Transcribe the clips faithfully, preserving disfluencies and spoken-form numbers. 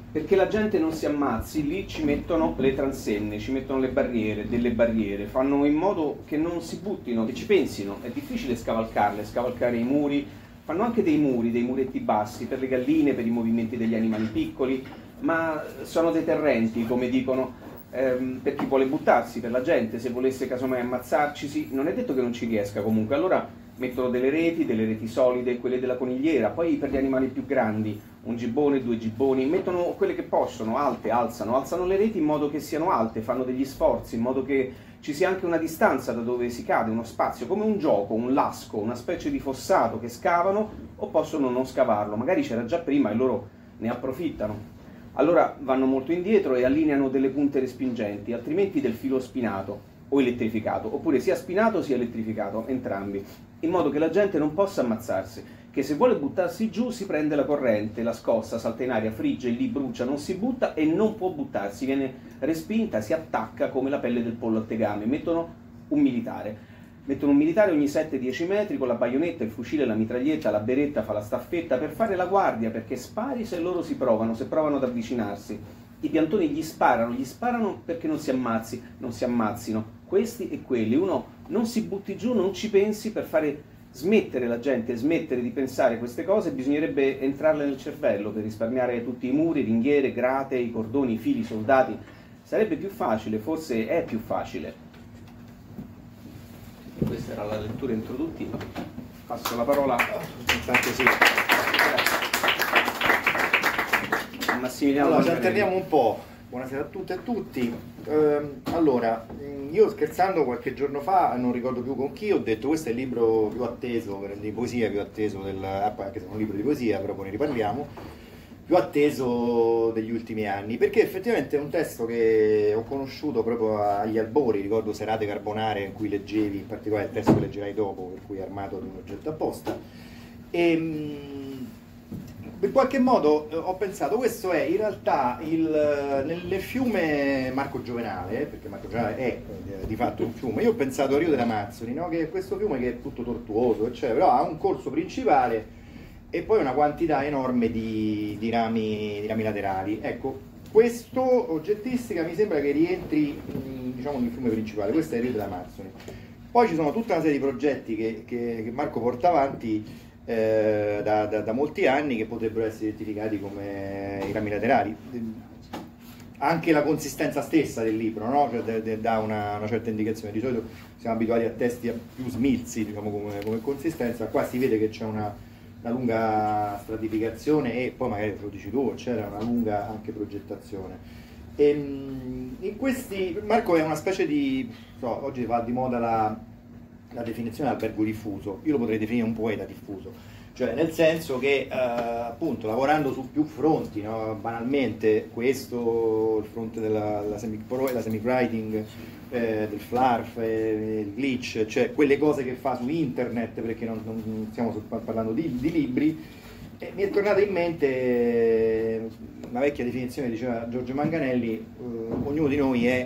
Perché la gente non si ammazzi, lì ci mettono le transenne, ci mettono le barriere, delle barriere, fanno in modo che non si buttino, che ci pensino. È difficile scavalcarle, scavalcare i muri, fanno anche dei muri, dei muretti bassi per le galline, per i movimenti degli animali piccoli, ma sono deterrenti, come dicono, ehm, per chi vuole buttarsi, per la gente, se volesse casomai ammazzarci, non è detto che non ci riesca comunque. Allora mettono delle reti, delle reti solide, quelle della conigliera, poi per gli animali più grandi, un gibbone, due gibboni, mettono quelle che possono, alte, alzano, alzano le reti in modo che siano alte, fanno degli sforzi, in modo che ci sia anche una distanza da dove si cade, uno spazio, come un gioco, un lasco, una specie di fossato che scavano o possono non scavarlo, magari c'era già prima e loro ne approfittano. Allora vanno molto indietro e allineano delle punte respingenti, altrimenti del filo spinato o elettrificato, oppure sia spinato sia elettrificato, entrambi, in modo che la gente non possa ammazzarsi, che se vuole buttarsi giù si prende la corrente, la scossa, salta in aria, frigge, lì brucia, non si butta e non può buttarsi, viene respinta, si attacca come la pelle del pollo al tegame. Mettono un militare, mettono un militare ogni sette dieci metri con la baionetta, il fucile, la mitraglietta, la beretta, fa la staffetta per fare la guardia, perché spari se loro si provano, se provano ad avvicinarsi. I piantoni gli sparano, gli sparano perché non si ammazzi, non si ammazzino, questi e quelli. Uno non si butti giù, non ci pensi, per fare smettere la gente, smettere di pensare queste cose, bisognerebbe entrarle nel cervello per risparmiare tutti i muri, ringhiere, grate, i cordoni, i fili, i soldati. Sarebbe più facile, forse è più facile. Questa era la lettura introduttiva. Passo la parola a sì. Massimiliano. Allora, ci alterniamo un po'. Buonasera a tutte e a tutti. Eh, allora, io scherzando qualche giorno fa, non ricordo più con chi, ho detto questo è il libro più atteso, di poesia più atteso, del, anche se è un libro di poesia, però poi ne riparliamo, più atteso degli ultimi anni, perché effettivamente è un testo che ho conosciuto proprio agli albori, ricordo serate carbonare in cui leggevi, in particolare il testo che leggerai dopo, per cui armato di un oggetto apposta, e in qualche modo eh, ho pensato, questo è in realtà il, nel, nel fiume Marco Giovenale, perché Marco Giovenale è eh, di fatto un fiume, io ho pensato a Rio delle Amazzoni, no? Che è questo fiume che è tutto tortuoso, eccetera, però ha un corso principale e poi una quantità enorme di, di, rami, di rami laterali. Ecco, questo oggettistica mi sembra che rientri mh, diciamo nel fiume principale, questo è il Rio delle Amazzoni. Poi ci sono tutta una serie di progetti che, che, che Marco porta avanti Eh, da, da, da molti anni, che potrebbero essere identificati come i rami laterali. Anche la consistenza stessa del libro, no? Cioè, dà una, una certa indicazione. Di solito siamo abituati a testi più smilzi, diciamo, come, come consistenza. Qua si vede che c'è una, una lunga stratificazione e poi magari lo dici tu, c'era una lunga anche progettazione. E, in questi, Marco è una specie di, so, oggi va di moda la la definizione di albergo diffuso, io lo potrei definire un poeta diffuso, cioè nel senso che eh, appunto lavorando su più fronti, no? Banalmente questo, il fronte della la semi-writing, eh, del flarf, eh, il glitch, cioè quelle cose che fa su internet, perché non, non stiamo parlando di, di libri, e mi è tornata in mente una vecchia definizione, diceva Giorgio Manganelli, eh, ognuno di noi è,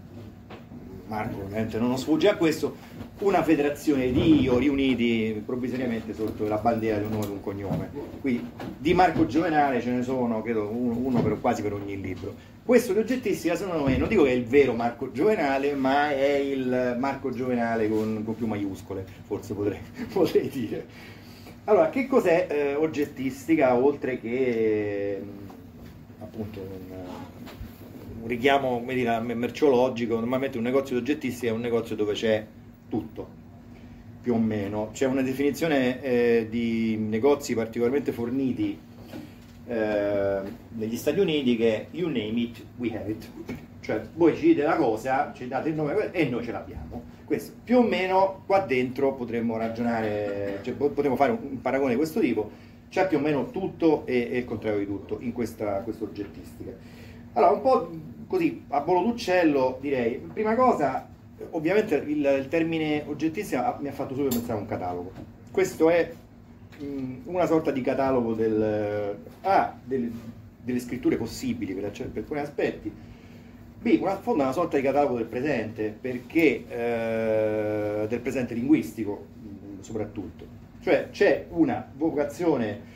Marco ovviamente non sfugge a questo, una federazione di io riuniti provvisoriamente sotto la bandiera di un nome e un cognome. Qui di Marco Giovenale ce ne sono, credo, uno, uno per, quasi per ogni libro. Questo di oggettistica, secondo me, non dico che è il vero Marco Giovenale, ma è il Marco Giovenale con, con più maiuscole, forse potrei, potrei dire. Allora, che cos'è eh, oggettistica, oltre che appunto un, un richiamo, come dire, merceologico? Normalmente un negozio di oggettistica è un negozio dove c'è tutto, più o meno. C'è una definizione eh, di negozi particolarmente forniti eh, negli Stati Uniti che è you name it, we have it. Cioè voi ci dite la cosa, ci date il nome e noi ce l'abbiamo. Questo più o meno qua dentro potremmo ragionare, cioè, potremmo fare un paragone di questo tipo. C'è più o meno tutto e, e il contrario di tutto in questa, questa oggettistica. Allora, un po' così a volo d'uccello direi, prima cosa, ovviamente il, il termine oggettistica mi ha fatto subito pensare a un catalogo. Questo è mh, una sorta di catalogo del, A, del, delle scritture possibili per, per alcuni aspetti, B, una, una sorta di catalogo del presente, perché eh, del presente linguistico mh, soprattutto. Cioè c'è una vocazione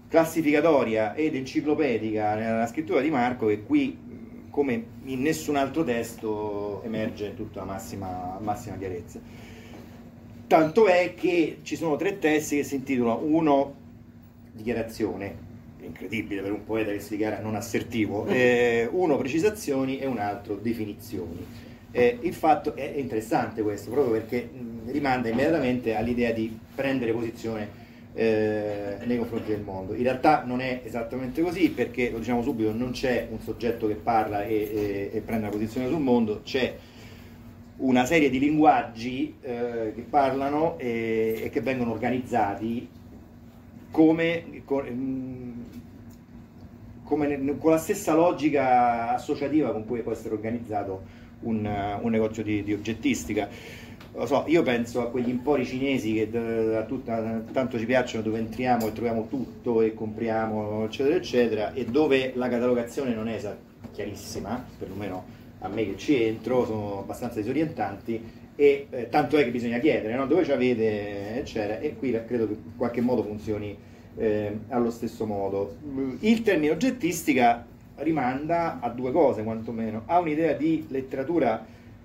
classificatoria ed enciclopedica nella scrittura di Marco che qui, come in nessun altro testo, emerge in tutta la massima, massima chiarezza. Tanto è che ci sono tre testi che si intitolano: uno, dichiarazione, incredibile per un poeta che si dichiara non assertivo, eh, uno, precisazioni, e un altro, definizioni. Eh, il fatto è interessante questo, proprio perché mh, rimanda immediatamente all'idea di prendere posizione eh, nei confronti del mondo. In realtà non è esattamente così, perché, lo diciamo subito, non c'è un soggetto che parla e, e, e prende una posizione sul mondo, c'è una serie di linguaggi eh, che parlano e, e che vengono organizzati come, con, come con la stessa logica associativa con cui può essere organizzato un, un negozio di, di oggettistica. Lo so, io penso a quegli empori cinesi che a tutta, tanto ci piacciono, dove entriamo e troviamo tutto e compriamo, eccetera eccetera, e dove la catalogazione non è chiarissima, perlomeno a me che ci entro, sono abbastanza disorientanti, e eh, tanto è che bisogna chiedere, no? Dove ci avete, eccetera, e qui credo che in qualche modo funzioni eh, allo stesso modo. Il termine oggettistica rimanda a due cose, quantomeno: a un'idea di letteratura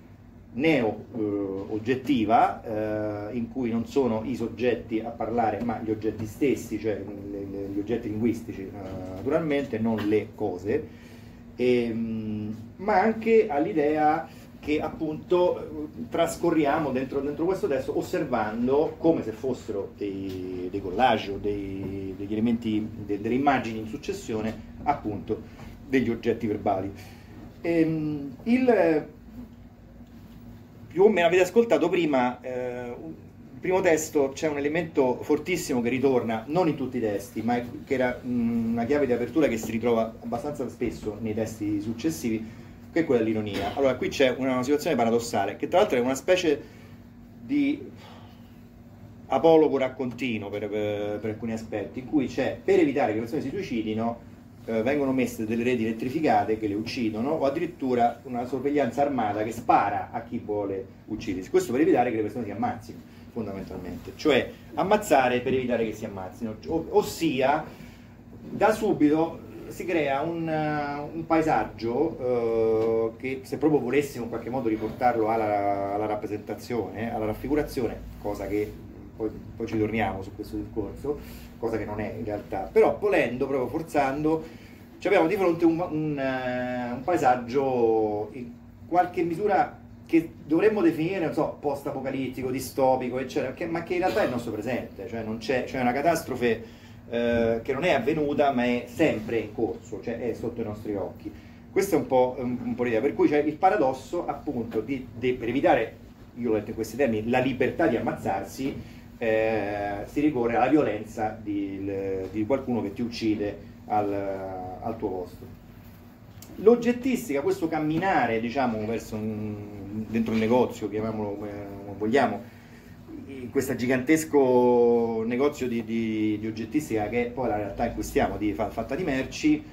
neo-oggettiva, eh, in cui non sono i soggetti a parlare ma gli oggetti stessi, cioè le, le, gli oggetti linguistici, eh, naturalmente, non le cose, e, ma anche all'idea che appunto trascorriamo dentro, dentro questo testo, osservando come se fossero dei, dei collage o dei, degli elementi, de, delle immagini in successione, appunto degli oggetti verbali. E, il, più o meno avete ascoltato prima, eh, il primo testo, c'è un elemento fortissimo che ritorna, non in tutti i testi, ma che era mh, una chiave di apertura che si ritrova abbastanza spesso nei testi successivi, che è quella dell'ironia. Allora, qui c'è una situazione paradossale, che tra l'altro è una specie di apologo raccontino per, per, per alcuni aspetti, in cui c'è, per evitare che le persone si suicidino, eh, vengono messe delle reti elettrificate che le uccidono, o addirittura una sorveglianza armata che spara a chi vuole uccidersi. Questo per evitare che le persone si ammazzino, fondamentalmente. Cioè, ammazzare per evitare che si ammazzino. O, ossia, da subito si crea un, uh, un paesaggio uh, che, se proprio volessimo in qualche modo riportarlo alla, alla rappresentazione, alla raffigurazione, cosa che poi, poi ci torniamo su questo discorso, cosa che non è in realtà, però volendo, proprio forzando, ci abbiamo di fronte un, un, uh, un paesaggio in qualche misura che dovremmo definire, non so, post-apocalittico, distopico, eccetera, che, ma che in realtà è il nostro presente, cioè non c'è, c'è una catastrofe Eh, che non è avvenuta ma è sempre in corso, cioè è sotto i nostri occhi. Questo è un po', un, un po' l'idea, per cui c'è il paradosso appunto di, di, per evitare, io l'ho detto in questi termini, la libertà di ammazzarsi, eh, si ricorre alla violenza di, di qualcuno che ti uccide al, al tuo posto. L'oggettistica, questo camminare, diciamo, verso un, dentro un negozio, chiamiamolo come vogliamo, in questo gigantesco negozio di, di, di oggettistica che è poi la realtà in cui stiamo, di, fatta di merci,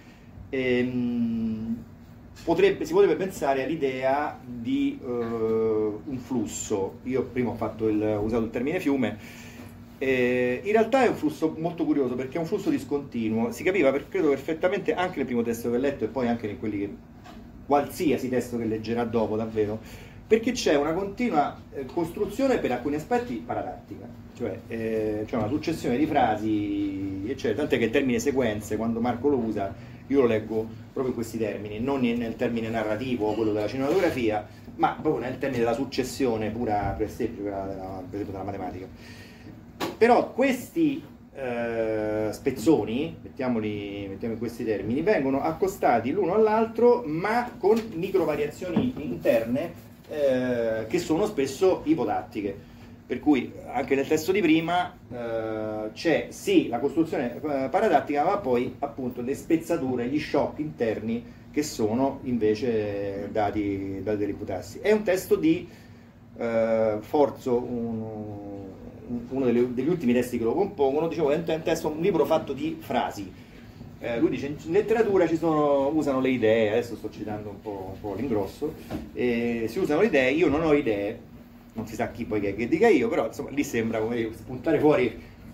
ehm, potrebbe, si potrebbe pensare all'idea di uh, un flusso. Io prima ho fatto il, ho usato il termine fiume, eh, in realtà è un flusso molto curioso, perché è un flusso discontinuo. Si capiva, per, credo, perfettamente anche nel primo testo che ho letto e poi anche in quelli che, qualsiasi testo che leggerà dopo, davvero, perché c'è una continua eh, costruzione, per alcuni aspetti paradattica, cioè eh, c'è una successione di frasi, eccetera, tant'è che il termine sequenze, quando Marco lo usa, io lo leggo proprio in questi termini, non nel termine narrativo, quello della cinematografia, ma proprio nel termine della successione pura, per esempio, della, per esempio della matematica. Però questi eh, spezzoni, mettiamoli, mettiamo in questi termini, vengono accostati l'uno all'altro, ma con micro variazioni interne, Eh, che sono spesso ipotattiche, per cui anche nel testo di prima eh, c'è sì la costruzione eh, paradattica, ma poi appunto le spezzature, gli shock interni che sono invece dati, dati dall'imputarsi. È un testo di eh, Forzo, un, uno degli, degli ultimi testi che lo compongono, dicevo, è un, un testo, un libro fatto di frasi. Eh, lui dice, in letteratura ci sono, usano le idee, adesso sto citando un po', un po' l'ingrosso, eh, si usano le idee, io non ho idee, non si sa chi poi che, che dica io, però insomma lì sembra come spuntare fuori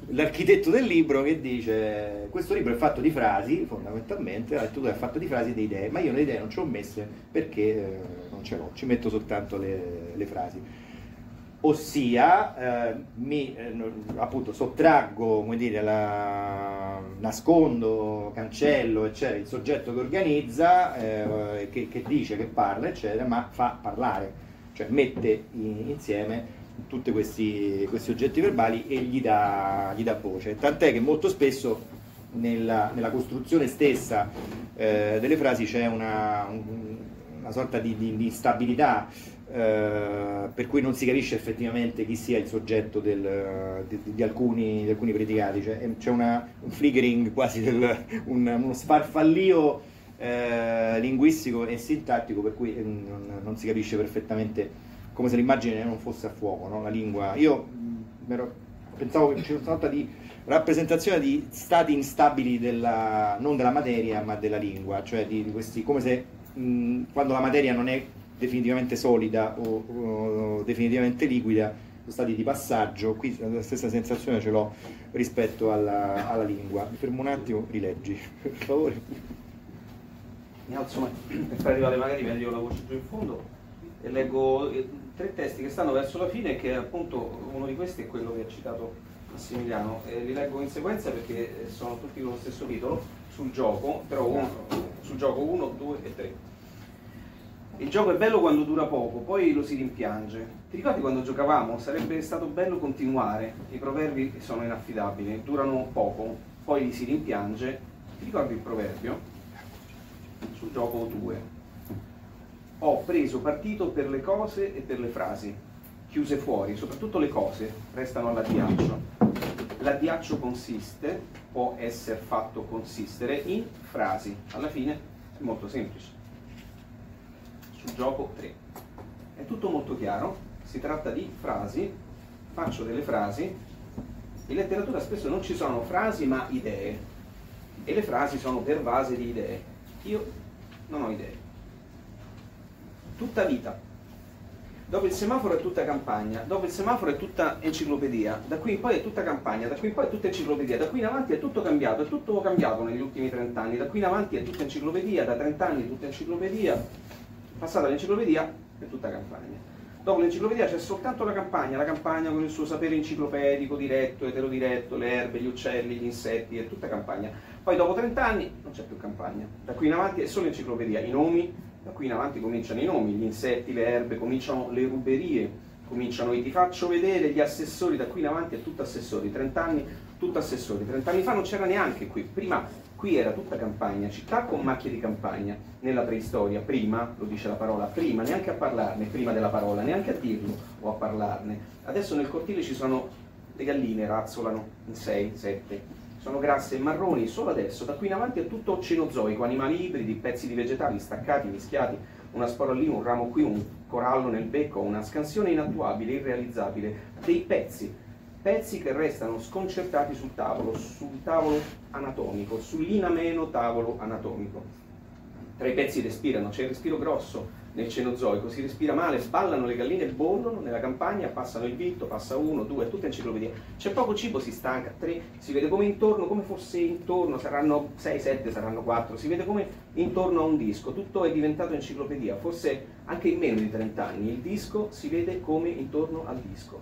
l'architetto del libro che dice questo libro è fatto di frasi, fondamentalmente la lettura è fatta di frasi e di idee, ma io le idee non ce le ho messe perché eh, non ce l'ho, ci metto soltanto le, le frasi. Ossia, eh, mi eh, appunto sottraggo, come dire, la, nascondo, cancello, eccetera, il soggetto che organizza, eh, che, che dice, che parla, eccetera, ma fa parlare, cioè mette in, insieme tutti questi, questi oggetti verbali e gli dà, gli dà voce. Tant'è che molto spesso nella, nella costruzione stessa eh, delle frasi c'è una, un, una sorta di, di, di instabilità, eh, per cui non si capisce effettivamente chi sia il soggetto del, di, di, alcuni, di alcuni predicati, cioè, c'è una, un flickering quasi, del, un, uno sfarfallio eh, linguistico e sintattico, per cui non, non si capisce perfettamente, come se l'immagine non fosse a fuoco, no? La lingua. Io mh, pensavo che ci fosse una sorta di rappresentazione di stati instabili della, non della materia ma della lingua, cioè di, di questi, come se mh, quando la materia non è definitivamente solida o, o definitivamente liquida, sono stati di passaggio. Qui la stessa sensazione ce l'ho rispetto alla, alla lingua. Mi fermo un attimo, rileggi, per favore. Mi alzo, ma per far arrivare magari meglio la voce giù in fondo, e leggo tre testi che stanno verso la fine, che appunto uno di questi è quello che ha citato Massimiliano, e li leggo in sequenza perché sono tutti con lo stesso titolo, sul gioco, però uno, sul gioco uno, due e tre. Il gioco è bello quando dura poco, poi lo si rimpiange. Ti ricordi quando giocavamo? Sarebbe stato bello continuare. I proverbi sono inaffidabili, durano poco, poi li si rimpiange. Ti ricordi il proverbio? Sul gioco due. Ho preso partito per le cose e per le frasi, chiuse fuori, soprattutto le cose, restano all'addiaccio. L'addiaccio consiste, può essere fatto consistere in frasi. Alla fine è molto semplice. Sul gioco tre. È tutto molto chiaro, si tratta di frasi, faccio delle frasi. In letteratura spesso non ci sono frasi ma idee, e le frasi sono pervase di idee. Io non ho idee. Tutta vita. Dopo il semaforo è tutta campagna, dopo il semaforo è tutta enciclopedia, da qui in poi è tutta campagna, da qui in poi è tutta enciclopedia, da qui in avanti è tutto cambiato, è tutto cambiato negli ultimi trent'anni, da qui in avanti è tutta enciclopedia, da trent'anni è tutta enciclopedia, passata l'enciclopedia è tutta campagna. Dopo l'enciclopedia c'è soltanto la campagna, la campagna con il suo sapere enciclopedico, diretto, eterodiretto, le erbe, gli uccelli, gli insetti, è tutta campagna. Poi dopo trent'anni non c'è più campagna, da qui in avanti è solo enciclopedia, i nomi. Da qui in avanti cominciano i nomi, gli insetti, le erbe, cominciano le ruberie, cominciano i ti faccio vedere, gli assessori, da qui in avanti è tutto assessori, trent'anni tutto assessori, trent'anni fa non c'era neanche qui, prima qui era tutta campagna, città con macchie di campagna, nella preistoria, prima, lo dice la parola, prima, neanche a parlarne, prima della parola, neanche a dirlo o a parlarne. Adesso nel cortile ci sono le galline, razzolano in sei, sette. Sono grasse e marroni solo adesso, da qui in avanti è tutto cenozoico, animali ibridi, pezzi di vegetali staccati, mischiati, una spora lì, un ramo qui, un corallo nel becco, una scansione inattuabile, irrealizzabile, dei pezzi, pezzi che restano sconcertati sul tavolo, sul tavolo anatomico, sull'inameno tavolo anatomico. Tra i pezzi respirano, c'è il respiro grosso nel cenozoico, si respira male, ballano le galline, bollono nella campagna, passano il vitto, passa uno, due, tutta enciclopedia. C'è poco cibo, si stanca, tre, si vede come intorno, come fosse intorno, saranno sei, sette, saranno quattro, si vede come intorno a un disco, tutto è diventato enciclopedia, forse anche in meno di trent'anni, il disco si vede come intorno al disco.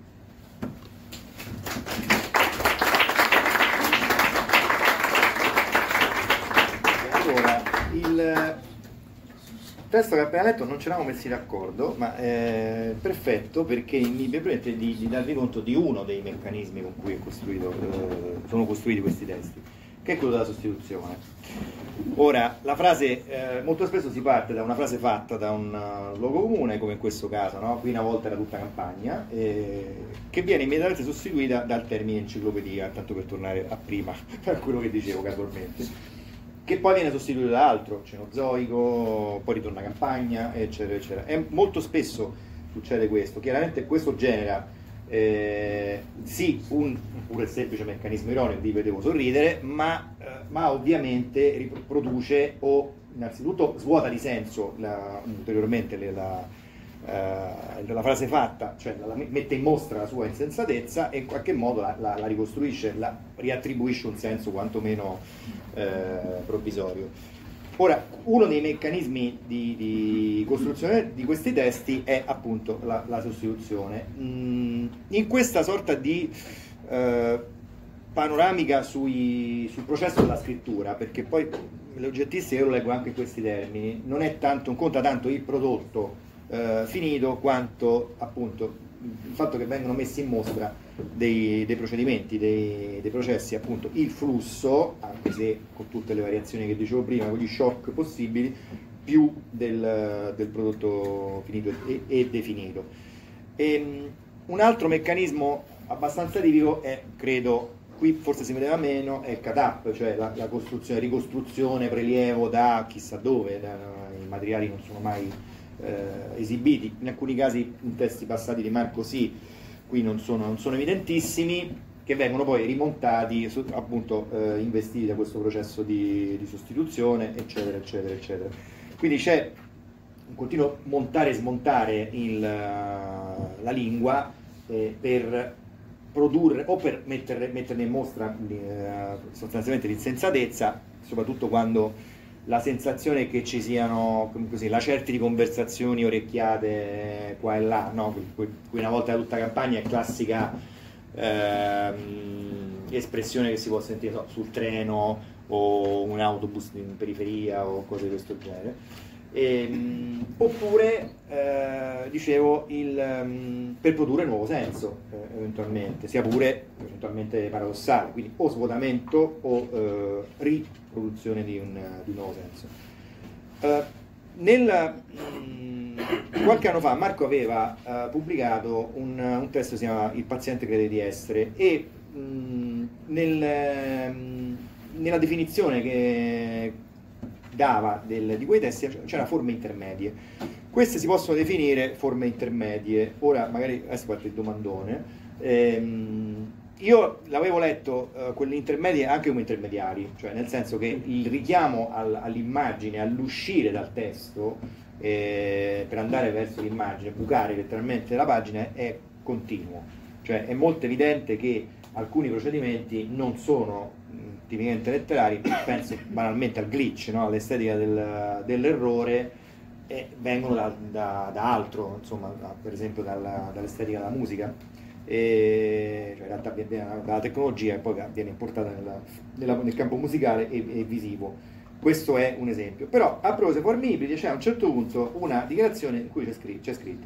Allora, il testo che ho appena letto non ci eravamo messi d'accordo, ma è perfetto perché mi permette di, di darvi conto di uno dei meccanismi con cui è costruito, eh, sono costruiti questi testi, che è quello della sostituzione. Ora, la frase, eh, molto spesso si parte da una frase fatta da un luogo comune, come in questo caso, no? Qui una volta era tutta campagna, eh, che viene immediatamente sostituita dal termine enciclopedia, tanto per tornare a prima, a quello che dicevo casualmente, che poi viene sostituito da altro, cenozoico, poi ritorna campagna, eccetera, eccetera. E molto spesso succede questo. Chiaramente questo genera eh, sì un pure semplice meccanismo ironico di vedevo sorridere, ma, eh, ma ovviamente riproduce o innanzitutto svuota di senso la, ulteriormente le, la, eh, la frase fatta, cioè la, mette in mostra la sua insensatezza e in qualche modo la, la, la ricostruisce, la riattribuisce un senso quantomeno eh, provvisorio. Ora, uno dei meccanismi di, di costruzione di questi testi è appunto la, la sostituzione. Mm, in questa sorta di eh, panoramica sui, sul processo della scrittura, perché poi l'oggettistica io lo leggo anche in questi termini, non è tanto, non conta tanto il prodotto eh, finito quanto appunto il fatto che vengono messi in mostra dei, dei procedimenti, dei, dei processi, appunto il flusso, anche se con tutte le variazioni che dicevo prima, con gli shock possibili, più del, del prodotto finito e, e definito. E, un altro meccanismo abbastanza tipico è, credo, qui forse si vedeva meno, è cut up, cioè la, la costruzione, ricostruzione, prelievo da chissà dove, da, i materiali non sono mai eh, esibiti, in alcuni casi in testi passati di Marco sì, qui non sono, non sono evidentissimi, che vengono poi rimontati, appunto eh, investiti da questo processo di, di sostituzione, eccetera, eccetera, eccetera. Quindi c'è un continuo montare e smontare il, la lingua eh, per produrre o per mettere, metterne in mostra eh, sostanzialmente l'insensatezza, soprattutto quando la sensazione è che ci siano così, lacerti di conversazioni orecchiate qua e là, no? Cui una volta tutta campagna è classica ehm, espressione che si può sentire so, sul treno o un autobus in periferia o cose di questo genere. E, oppure eh, dicevo il, um, per produrre nuovo senso eh, eventualmente, sia pure eventualmente paradossale, quindi o svuotamento o eh, riproduzione di un, di un nuovo senso. Uh, nel, mh, qualche anno fa Marco aveva uh, pubblicato un, un testo che si chiama Il paziente crede di essere e mh, nel, mh, nella definizione che dava del, di quei testi c'erano forme intermedie. Queste si possono definire forme intermedie. Ora magari adesso parte il domandone. Ehm, io l'avevo letto eh, quelle intermedie anche come intermediari, cioè nel senso che il richiamo al, all'immagine, all'uscire dal testo eh, per andare verso l'immagine, bucare letteralmente la pagina è continuo, cioè è molto evidente che alcuni procedimenti non sono tipicamente letterari, penso banalmente al glitch, no? All'estetica del, dell'errore, e vengono da, da, da altro, insomma, da, per esempio dalla, dall'estetica della musica, e, cioè in realtà viene dalla tecnologia e poi viene importata nella, nella, nel campo musicale e, e visivo. Questo è un esempio. Però a proposito forme ibride c'è a un certo punto una dichiarazione in cui c'è scritto, c'è scritto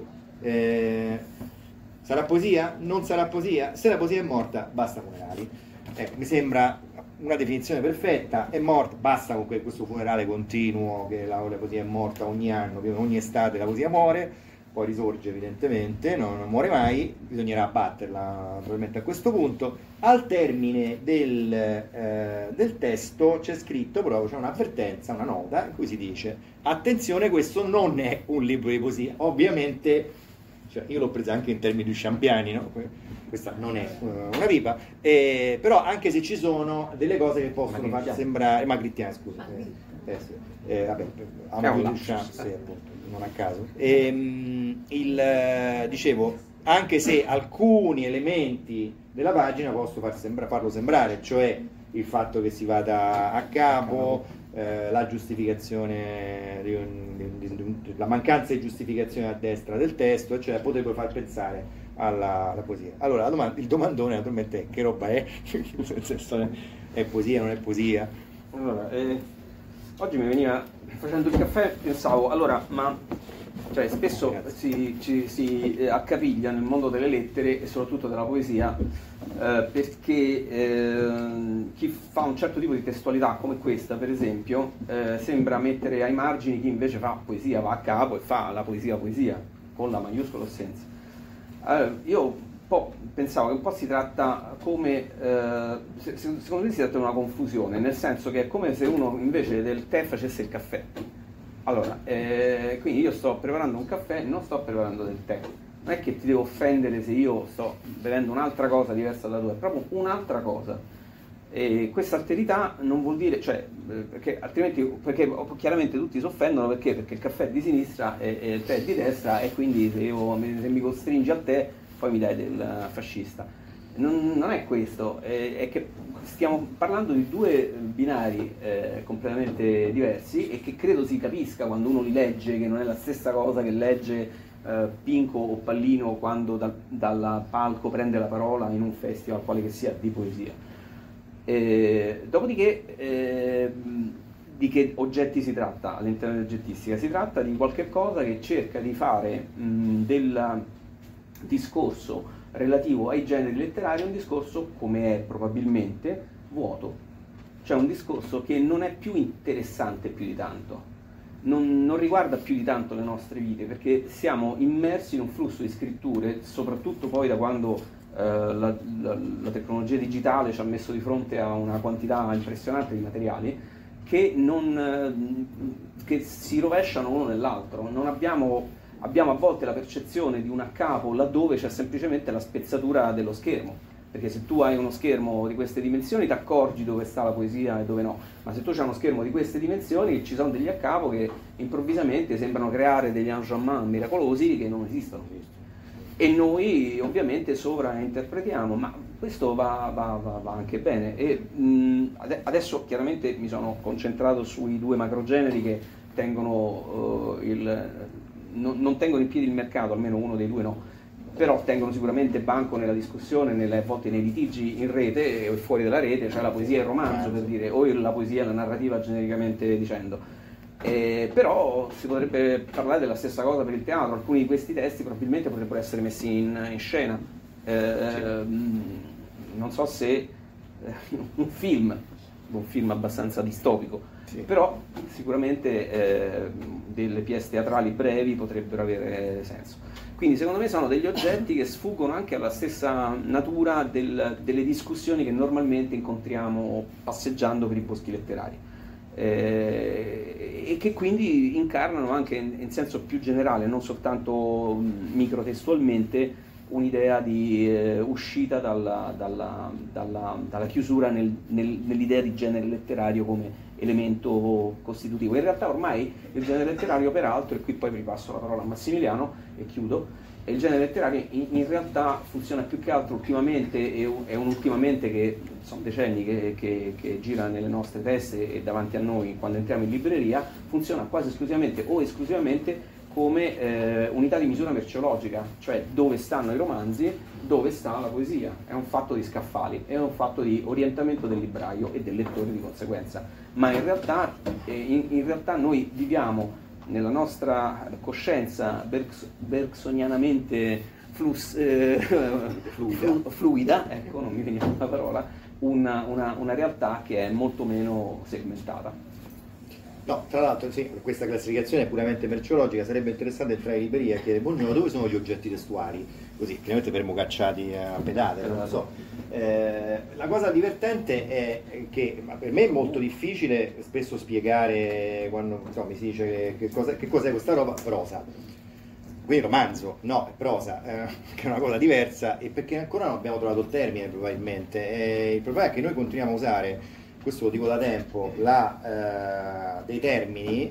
eh, sarà poesia? Non sarà poesia? Se la poesia è morta, basta funerali. Ecco, mi sembra una definizione perfetta, è morta, basta con questo funerale continuo che la, la poesia è morta ogni anno, ogni estate la poesia muore, poi risorge evidentemente, non, non muore mai, bisognerà abbatterla probabilmente a questo punto. Al termine del, eh, del testo c'è scritto proprio, c'è un'avvertenza, una nota in cui si dice attenzione, questo non è un libro di poesia, ovviamente, cioè, io l'ho presa anche in termini sciampiani, no? Questa non è una pipa, eh, però anche se ci sono delle cose che possono far sembrare Magritte, scusa, eh, eh, sì, eh, vabbè, Amadou Duchamp, sì, appunto, non a caso. E, mh, il, dicevo, anche se alcuni elementi della pagina posso far sembra, farlo sembrare, cioè il fatto che si vada a capo, eh, la giustificazione, di un, di, di, di, la mancanza di giustificazione a destra del testo, cioè potrebbe far pensare alla, alla poesia. Allora la domanda, il domandone naturalmente è: che roba è? Nel senso, è poesia, non è poesia? Allora, eh, oggi mi veniva, facendo il caffè, pensavo, allora, ma cioè, spesso si, ci, si eh, accapiglia nel mondo delle lettere e soprattutto della poesia eh, perché eh, chi fa un certo tipo di testualità come questa, per esempio, eh, sembra mettere ai margini chi invece fa poesia, va a capo e fa la poesia poesia, con la maiuscola o senza. Allora, io un po' pensavo che un po' si tratta come, eh, se, secondo me si tratta di una confusione, nel senso che è come se uno invece del tè facesse il caffè. Allora, eh, quindi io sto preparando un caffè, non sto preparando del tè. Non è che ti devo offendere se io sto bevendo un'altra cosa diversa da tua, è proprio un'altra cosa. E questa alterità non vuol dire, cioè perché altrimenti perché chiaramente tutti si offendono perché? Perché il caffè è di sinistra e, e il tè è di destra e quindi se, io, se mi costringi al tè poi mi dai del fascista. Non, non è questo, è, è che stiamo parlando di due binari eh, completamente diversi e che credo si capisca quando uno li legge, che non è la stessa cosa che legge eh, Pinco o Pallino quando dal, dal palco prende la parola in un festival quale che sia di poesia. Eh, dopodiché eh, di che oggetti si tratta all'interno dell'oggettistica? Si tratta di qualche cosa che cerca di fare mh, del discorso relativo ai generi letterari un discorso, come è probabilmente, vuoto, cioè un discorso che non è più interessante più di tanto, non, non riguarda più di tanto le nostre vite, perché siamo immersi in un flusso di scritture, soprattutto poi da quando eh, la, la, la tecnologia digitale ci ha messo di fronte a una quantità impressionante di materiali che, non, che si rovesciano uno nell'altro. Non abbiamo Abbiamo a volte la percezione di un a capo laddove c'è semplicemente la spezzatura dello schermo, perché se tu hai uno schermo di queste dimensioni ti accorgi dove sta la poesia e dove no, ma se tu hai uno schermo di queste dimensioni ci sono degli a capo che improvvisamente sembrano creare degli enjambments miracolosi che non esistono. E noi ovviamente sovrainterpretiamo, ma questo va, va, va, va anche bene. E, mh, adesso chiaramente mi sono concentrato sui due macrogeneri che tengono uh, il... non tengono in piedi il mercato, almeno uno dei due no, però tengono sicuramente banco nella discussione, nelle, a volte nei litigi in rete e fuori dalla rete, cioè la poesia e il romanzo per dire, o la poesia e la narrativa genericamente dicendo. Eh, però si potrebbe parlare della stessa cosa per il teatro, alcuni di questi testi probabilmente potrebbero essere messi in, in scena, eh, sì. Non so se eh, un film, un film abbastanza distopico, sì. Però sicuramente eh, delle pièce teatrali brevi potrebbero avere senso. Quindi secondo me sono degli oggetti che sfuggono anche alla stessa natura del, delle discussioni che normalmente incontriamo passeggiando per i boschi letterari eh, e che quindi incarnano anche in, in senso più generale, non soltanto microtestualmente, un'idea di eh, uscita dalla, dalla, dalla, dalla chiusura nel, nel, nell'idea di genere letterario come elemento costitutivo. In realtà ormai il genere letterario, peraltro, e qui poi vi passo la parola a Massimiliano e chiudo, e il genere letterario in, in realtà funziona più che altro ultimamente, e è un ultimamente che sono decenni che, che, che gira nelle nostre teste e davanti a noi quando entriamo in libreria, funziona quasi esclusivamente o esclusivamente come eh, unità di misura merceologica, cioè dove stanno i romanzi, dove sta la poesia. È un fatto di scaffali, è un fatto di orientamento del libraio e del lettore di conseguenza, ma in realtà, eh, in, in realtà noi viviamo nella nostra coscienza bergs, bergsonianamente flus, eh, fluida. fluida, ecco, non mi veniva la parola, una, una, una realtà che è molto meno segmentata. No, tra l'altro sì, questa classificazione è puramente merceologica, sarebbe interessante entrare in libreria e chiedere buongiorno, dove sono gli oggetti testuali? Così, chiaramente verremo cacciati a pedate, non lo so. Eh, la cosa divertente è che per me è molto difficile spesso spiegare quando insomma, mi si dice che, cosa, che cos'è questa roba, prosa. Qui romanzo, no, è prosa, eh, che è una cosa diversa e perché ancora non abbiamo trovato il termine probabilmente. Eh, il problema è che noi continuiamo a usare, questo lo dico da tempo, la, eh, dei termini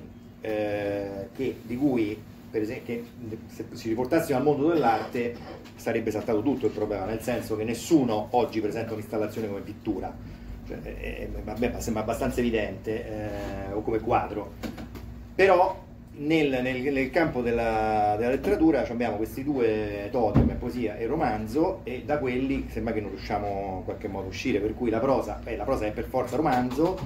eh, che, di cui, per esempio, che se si riportassimo al mondo dell'arte sarebbe saltato tutto il problema, nel senso che nessuno oggi presenta un'installazione come pittura, cioè, eh, vabbè, sembra abbastanza evidente, eh, o come quadro, però nel, nel, nel campo della, della letteratura abbiamo questi due totem, poesia e romanzo, e da quelli sembra che non riusciamo in qualche modo a uscire, per cui la prosa, beh, la prosa è per forza romanzo,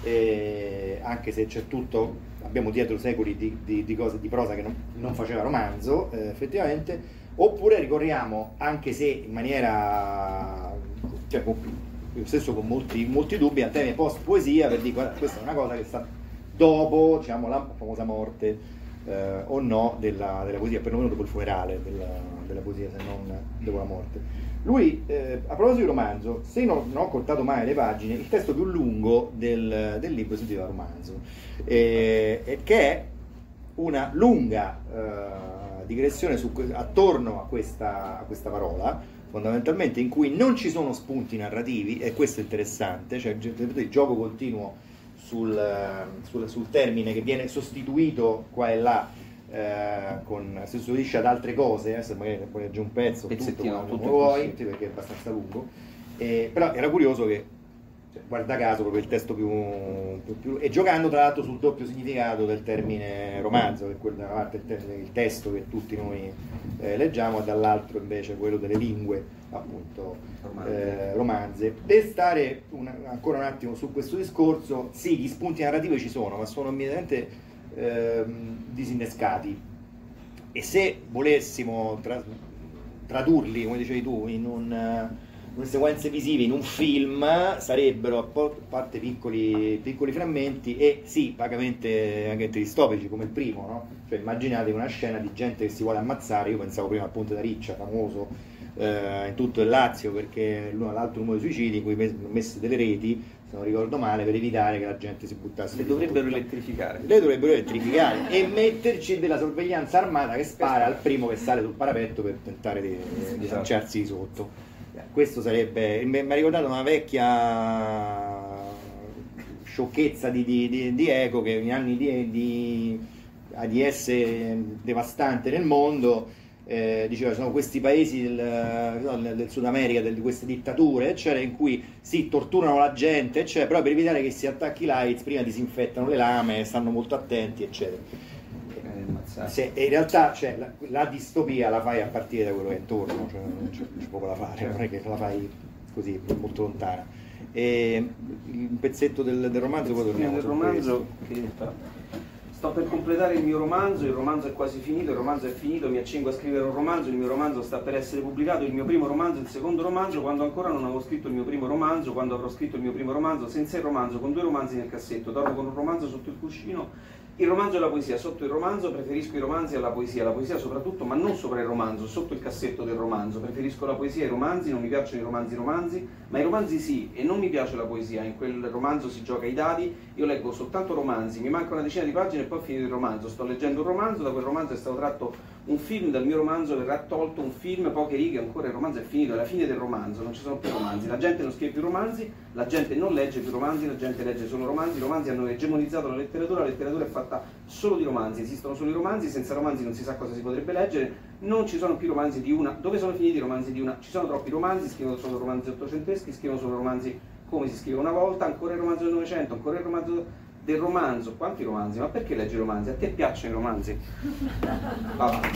eh, anche se c'è tutto, abbiamo dietro secoli di, di, di cose di prosa che non, non faceva romanzo, eh, effettivamente, oppure ricorriamo, anche se in maniera, cioè, con, io stesso con molti, molti dubbi, a temi post poesia, per dire guarda, questa è una cosa che sta dopo, diciamo, la famosa morte eh, o no della, della poesia, perlomeno dopo il funerale della, della poesia, se non dopo la morte. Lui, eh, a proposito di romanzo, se non, non ho contato mai le pagine, il testo più lungo del, del libro si intitola Romanzo, eh, e che è una lunga eh, digressione su, attorno a questa, a questa parola, fondamentalmente, in cui non ci sono spunti narrativi, e questo è interessante, cioè il gioco continuo sul, sul, sul termine che viene sostituito qua e là eh, con, si sostituisce ad altre cose, eh, se magari puoi leggere un pezzo, pezzettino, tutto, tutto vuoi, perché è abbastanza lungo, eh, però era curioso che, cioè, guarda caso, proprio il testo più, più, più... e giocando tra l'altro sul doppio significato del termine romanzo, che è quello da una parte il, termine, il testo che tutti noi eh, leggiamo, e dall'altro invece quello delle lingue, appunto, romanze. Eh, romanze. Per stare una, ancora un attimo su questo discorso, sì, gli spunti narrativi ci sono, ma sono immediatamente eh, disinnescati, e se volessimo tra, tradurli, come dicevi tu, in un... in sequenze visive, in un film, sarebbero a parte piccoli, piccoli frammenti, e sì, vagamente anche distopici, come il primo, no? Cioè immaginate una scena di gente che si vuole ammazzare. Io pensavo prima al Ponte da Riccia, famoso eh, in tutto il Lazio, perché l'altro numero di suicidi in cui hanno messo delle reti, se non ricordo male, per evitare che la gente si buttasse. Le dovrebbero elettrificare. Le dovrebbero elettrificare e metterci della sorveglianza armata che spara al primo che sale sul parapetto per tentare di, di lanciarsi di sotto. Questo sarebbe, mi ha ricordato una vecchia sciocchezza di, di, di, di Eco, che in anni di, di A D S devastante nel mondo eh, diceva sono questi paesi del, no, del Sud America, di queste dittature eccetera, in cui si torturano la gente eccetera, però per evitare che si attacchi l'AIDS prima disinfettano le lame, stanno molto attenti eccetera. Se, in realtà cioè, la, la distopia la fai a partire da quello che è intorno, cioè, non c'è, c'è poco da fare, non è che la fai così molto lontana. E un pezzetto del, del romanzo, poi torniamo del su romanzo che sto per completare il mio romanzo, il romanzo è quasi finito, il romanzo è finito, mi accingo a scrivere un romanzo, il mio romanzo sta per essere pubblicato, il mio primo romanzo, il secondo romanzo, quando ancora non avevo scritto il mio primo romanzo, quando avrò scritto il mio primo romanzo, senza il romanzo, con due romanzi nel cassetto, dormo con un romanzo sotto il cuscino. Il romanzo e la poesia, sotto il romanzo preferisco i romanzi alla poesia, la poesia soprattutto, ma non sopra il romanzo, sotto il cassetto del romanzo, preferisco la poesia ai romanzi, non mi piacciono i romanzi romanzi, ma i romanzi sì, e non mi piace la poesia, in quel romanzo si gioca ai dadi, io leggo soltanto romanzi, mi manca una decina di pagine e poi ho finito il romanzo, sto leggendo un romanzo, da quel romanzo è stato tratto un film, dal mio romanzo verrà tolto un film, poche righe, ancora il romanzo è finito, è la fine del romanzo, non ci sono più romanzi, la gente non scrive più romanzi, la gente non legge più romanzi, la gente legge solo romanzi, i romanzi hanno egemonizzato la letteratura, la letteratura è fatta solo di romanzi, esistono solo i romanzi, senza romanzi non si sa cosa si potrebbe leggere, non ci sono più romanzi di una, dove sono finiti i romanzi di una? Ci sono troppi romanzi, scrivono solo romanzi ottocenteschi, scrivono solo romanzi come si scrive una volta, ancora il romanzo del Novecento, ancora il romanzo del romanzo, quanti romanzi? Ma perché leggi i romanzi? A te piacciono i romanzi? Va avanti.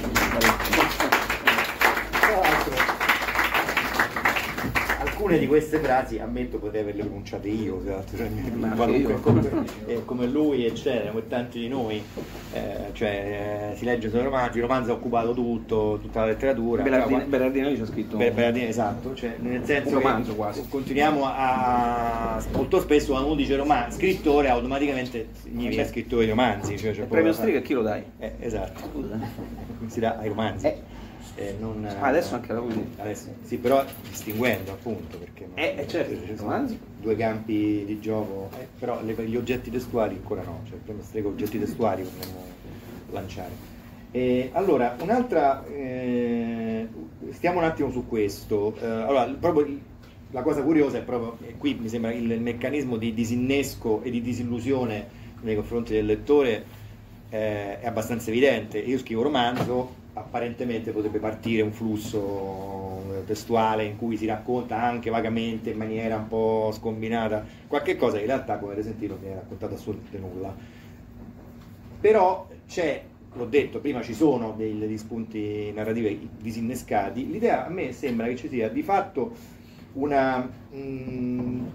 Alcune di queste frasi ammetto potrei averle pronunciate io, cioè, io. Come, eh, come lui eccetera, come tanti di noi, eh, cioè eh, si legge sui romanzi, il romanzo ha occupato tutto, tutta la letteratura. Berardino, cioè, Berardino ci ha scritto Ber, Berardino, esatto, cioè, nel senso un romanzo che quasi. Continuiamo a molto spesso quando uno dice romanzo, scrittore automaticamente significa scrittore di romanzi, cioè, cioè, il premio Strega a chi lo dai? Eh, esatto. Scusa. Si dà ai romanzi. Eh. Eh, non, ah, adesso anche la poesia. Adesso, sì, però distinguendo appunto perché eh, eh certo, ci sono due campi di gioco, eh, però le, gli oggetti testuali ancora no, cioè il premio Strega oggetti testuali potremmo lanciare. Eh, allora, un'altra, eh, stiamo un attimo su questo. Eh, allora, proprio la cosa curiosa è proprio, e qui mi sembra il, il meccanismo di disinnesco e di disillusione nei confronti del lettore eh, è abbastanza evidente. Io scrivo romanzo, apparentemente potrebbe partire un flusso testuale in cui si racconta anche vagamente in maniera un po' scombinata qualche cosa, in realtà come avete sentito non viene raccontato assolutamente nulla, però c'è, l'ho detto prima, ci sono dei, degli spunti narrativi disinnescati. L'idea a me sembra che ci sia di fatto una mh,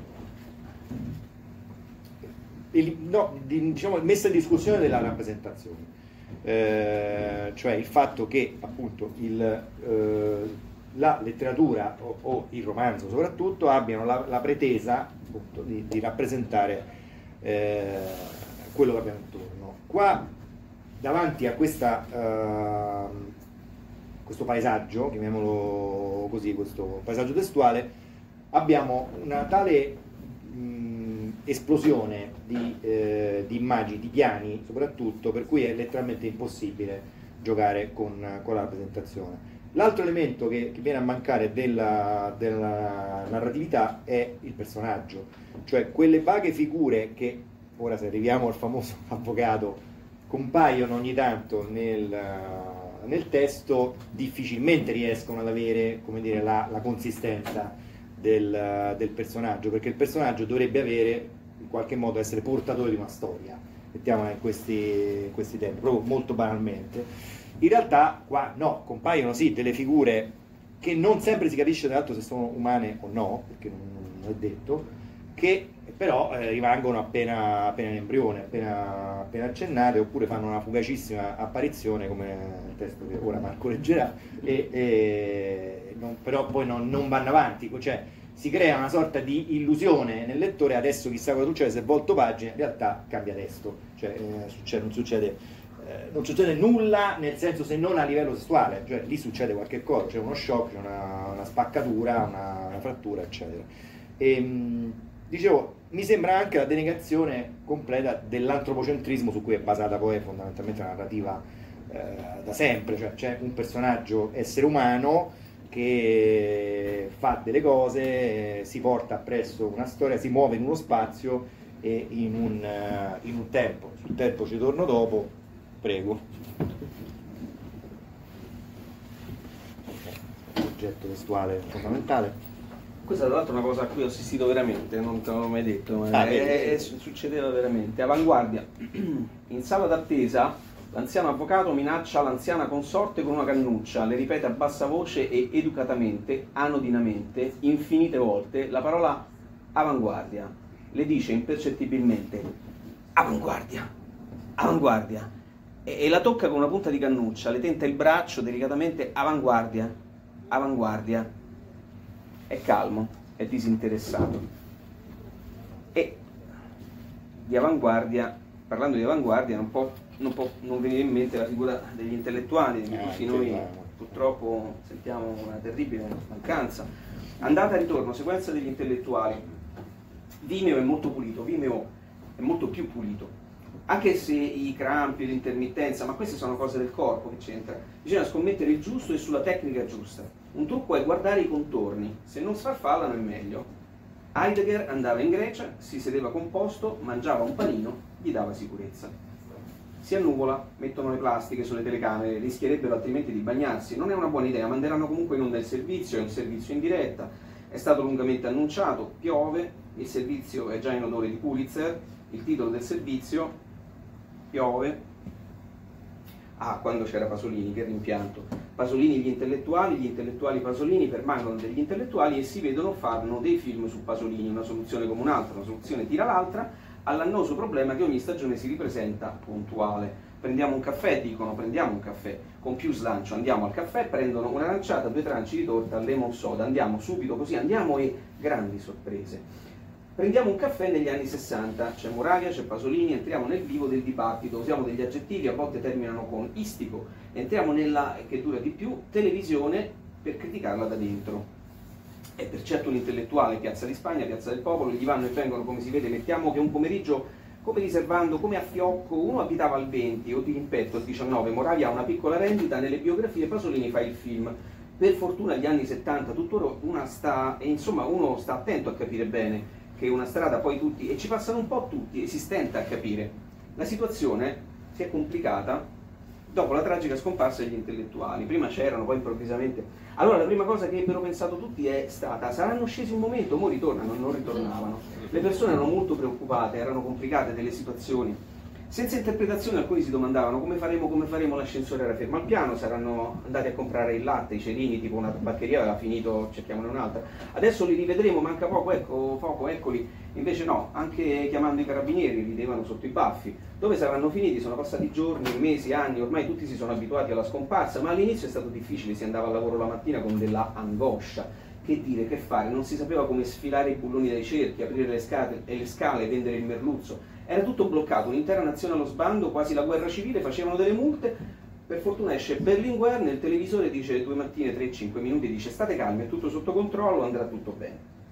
il, no, di, diciamo, messa in discussione della rappresentazione. Eh, cioè il fatto che appunto il, eh, la letteratura o, o il romanzo soprattutto abbiano la, la pretesa appunto di, di rappresentare eh, quello che abbiamo intorno. Qua davanti a questa, eh, questo paesaggio, chiamiamolo così, questo paesaggio testuale, abbiamo una tale mh, esplosione di, eh, di immagini, di piani soprattutto, per cui è letteralmente impossibile giocare con, con la rappresentazione. L'altro elemento che, che viene a mancare della, della narratività è il personaggio, cioè quelle vaghe figure che ora se arriviamo al famoso avvocato, compaiono ogni tanto nel, nel testo, difficilmente riescono ad avere, come dire, la, la consistenza del, del personaggio, perché il personaggio dovrebbe avere, in qualche modo, essere portatore di una storia, mettiamola in questi, in questi tempi, proprio molto banalmente. In realtà qua no, compaiono sì delle figure che non sempre si capisce tra l'altro se sono umane o no, perché non, non è detto, che però eh, rimangono appena, appena in embrione, appena, appena accennate, oppure fanno una fugacissima apparizione, come il testo che ora Marco leggerà, e, e non, però poi non, non vanno avanti, cioè si crea una sorta di illusione nel lettore, adesso chissà cosa succede, se volto pagina, in realtà cambia testo, cioè eh, succede, non succede... Eh, non succede nulla, nel senso, se non a livello testuale, cioè lì succede qualche cosa, c'è uno shock, c'è una, una spaccatura, una, una frattura, eccetera. E, mh, dicevo, mi sembra anche la denegazione completa dell'antropocentrismo su cui è basata poi fondamentalmente la narrativa eh, da sempre, cioè c'è un personaggio essere umano che fa delle cose, eh, si porta appresso una storia, si muove in uno spazio e in un, uh, in un tempo. Sul tempo ci torno dopo, prego. Oggetto testuale fondamentale. Questa tra l'altro è una cosa a cui ho assistito veramente, non te l'ho mai detto, ma ah, è, è, succedeva veramente. Avanguardia, in sala d'attesa l'anziano avvocato minaccia l'anziana consorte con una cannuccia, le ripete a bassa voce e educatamente, anodinamente, infinite volte, la parola avanguardia. Le dice impercettibilmente avanguardia, avanguardia, e, e la tocca con una punta di cannuccia, le tenta il braccio delicatamente avanguardia, avanguardia. È calmo, è disinteressato. E di avanguardia, parlando di avanguardia, non può non, può non venire in mente la figura degli intellettuali, di cui tutti noi purtroppo sentiamo una terribile mancanza. Andata e ritorno, sequenza degli intellettuali. Vimeo è molto pulito, Vimeo è molto più pulito, anche se i crampi, l'intermittenza, ma queste sono cose del corpo, che c'entra? Bisogna scommettere il giusto e sulla tecnica giusta. Un trucco è guardare i contorni, se non sfarfallano è meglio. Heidegger andava in Grecia, si sedeva composto, mangiava un panino, gli dava sicurezza. Si annuvola, mettono le plastiche sulle telecamere, rischierebbero altrimenti di bagnarsi. Non è una buona idea, manderanno comunque in onda il servizio, è un servizio in diretta, è stato lungamente annunciato, piove, il servizio è già in odore di Pulitzer, il titolo del servizio, piove. Ah, quando c'era Pasolini, che rimpianto. Pasolini gli intellettuali, gli intellettuali Pasolini permangono degli intellettuali e si vedono, fanno dei film su Pasolini, una soluzione come un'altra, una soluzione tira l'altra, all'annoso problema che ogni stagione si ripresenta puntuale. Prendiamo un caffè, dicono, prendiamo un caffè, con più slancio andiamo al caffè, prendono un'aranciata, due tranci di torta, lemon soda, andiamo subito così, andiamo e grandi sorprese. Prendiamo un caffè negli anni sessanta, c'è Moravia, c'è Pasolini, entriamo nel vivo del dibattito, usiamo degli aggettivi, a volte terminano con istico, entriamo nella, che dura di più, televisione per criticarla da dentro. È per certo un intellettuale, Piazza di Spagna, Piazza del Popolo, gli vanno e vengono come si vede, mettiamo che un pomeriggio, come riservando, come a fiocco, uno abitava al venti o di rimpetto al diciannove, Moravia ha una piccola rendita, nelle biografie Pasolini fa il film. Per fortuna gli anni settanta, tuttora una sta, e insomma uno sta attento a capire bene che una strada poi tutti, e ci passano un po' tutti, e si stenta a capire. La situazione si è complicata dopo la tragica scomparsa degli intellettuali. Prima c'erano, poi improvvisamente. Allora la prima cosa che ebbero pensato tutti è stata: saranno scesi un momento, mo ritornano, non ritornavano. Le persone erano molto preoccupate, erano complicate delle situazioni. Senza interpretazione alcuni si domandavano come faremo, come faremo, l'ascensore era fermo al piano, saranno andati a comprare il latte, i cerini, tipo una tabaccheria aveva finito, cerchiamone un'altra. Adesso li rivedremo, manca poco, ecco, poco, eccoli. Invece no, anche chiamando i carabinieri ridevano sotto i baffi. Dove saranno finiti? Sono passati giorni, mesi, anni, ormai tutti si sono abituati alla scomparsa, ma all'inizio è stato difficile, si andava al lavoro la mattina con della angoscia. Che dire, che fare? Non si sapeva come sfilare i bulloni dai cerchi, aprire le scale e le scale, vendere il merluzzo. Era tutto bloccato, un'intera nazione allo sbando, quasi la guerra civile, facevano delle multe. Per fortuna esce Berlinguer, nel televisore dice due mattine, tre cinque minuti, dice state calmi, è tutto sotto controllo, andrà tutto bene.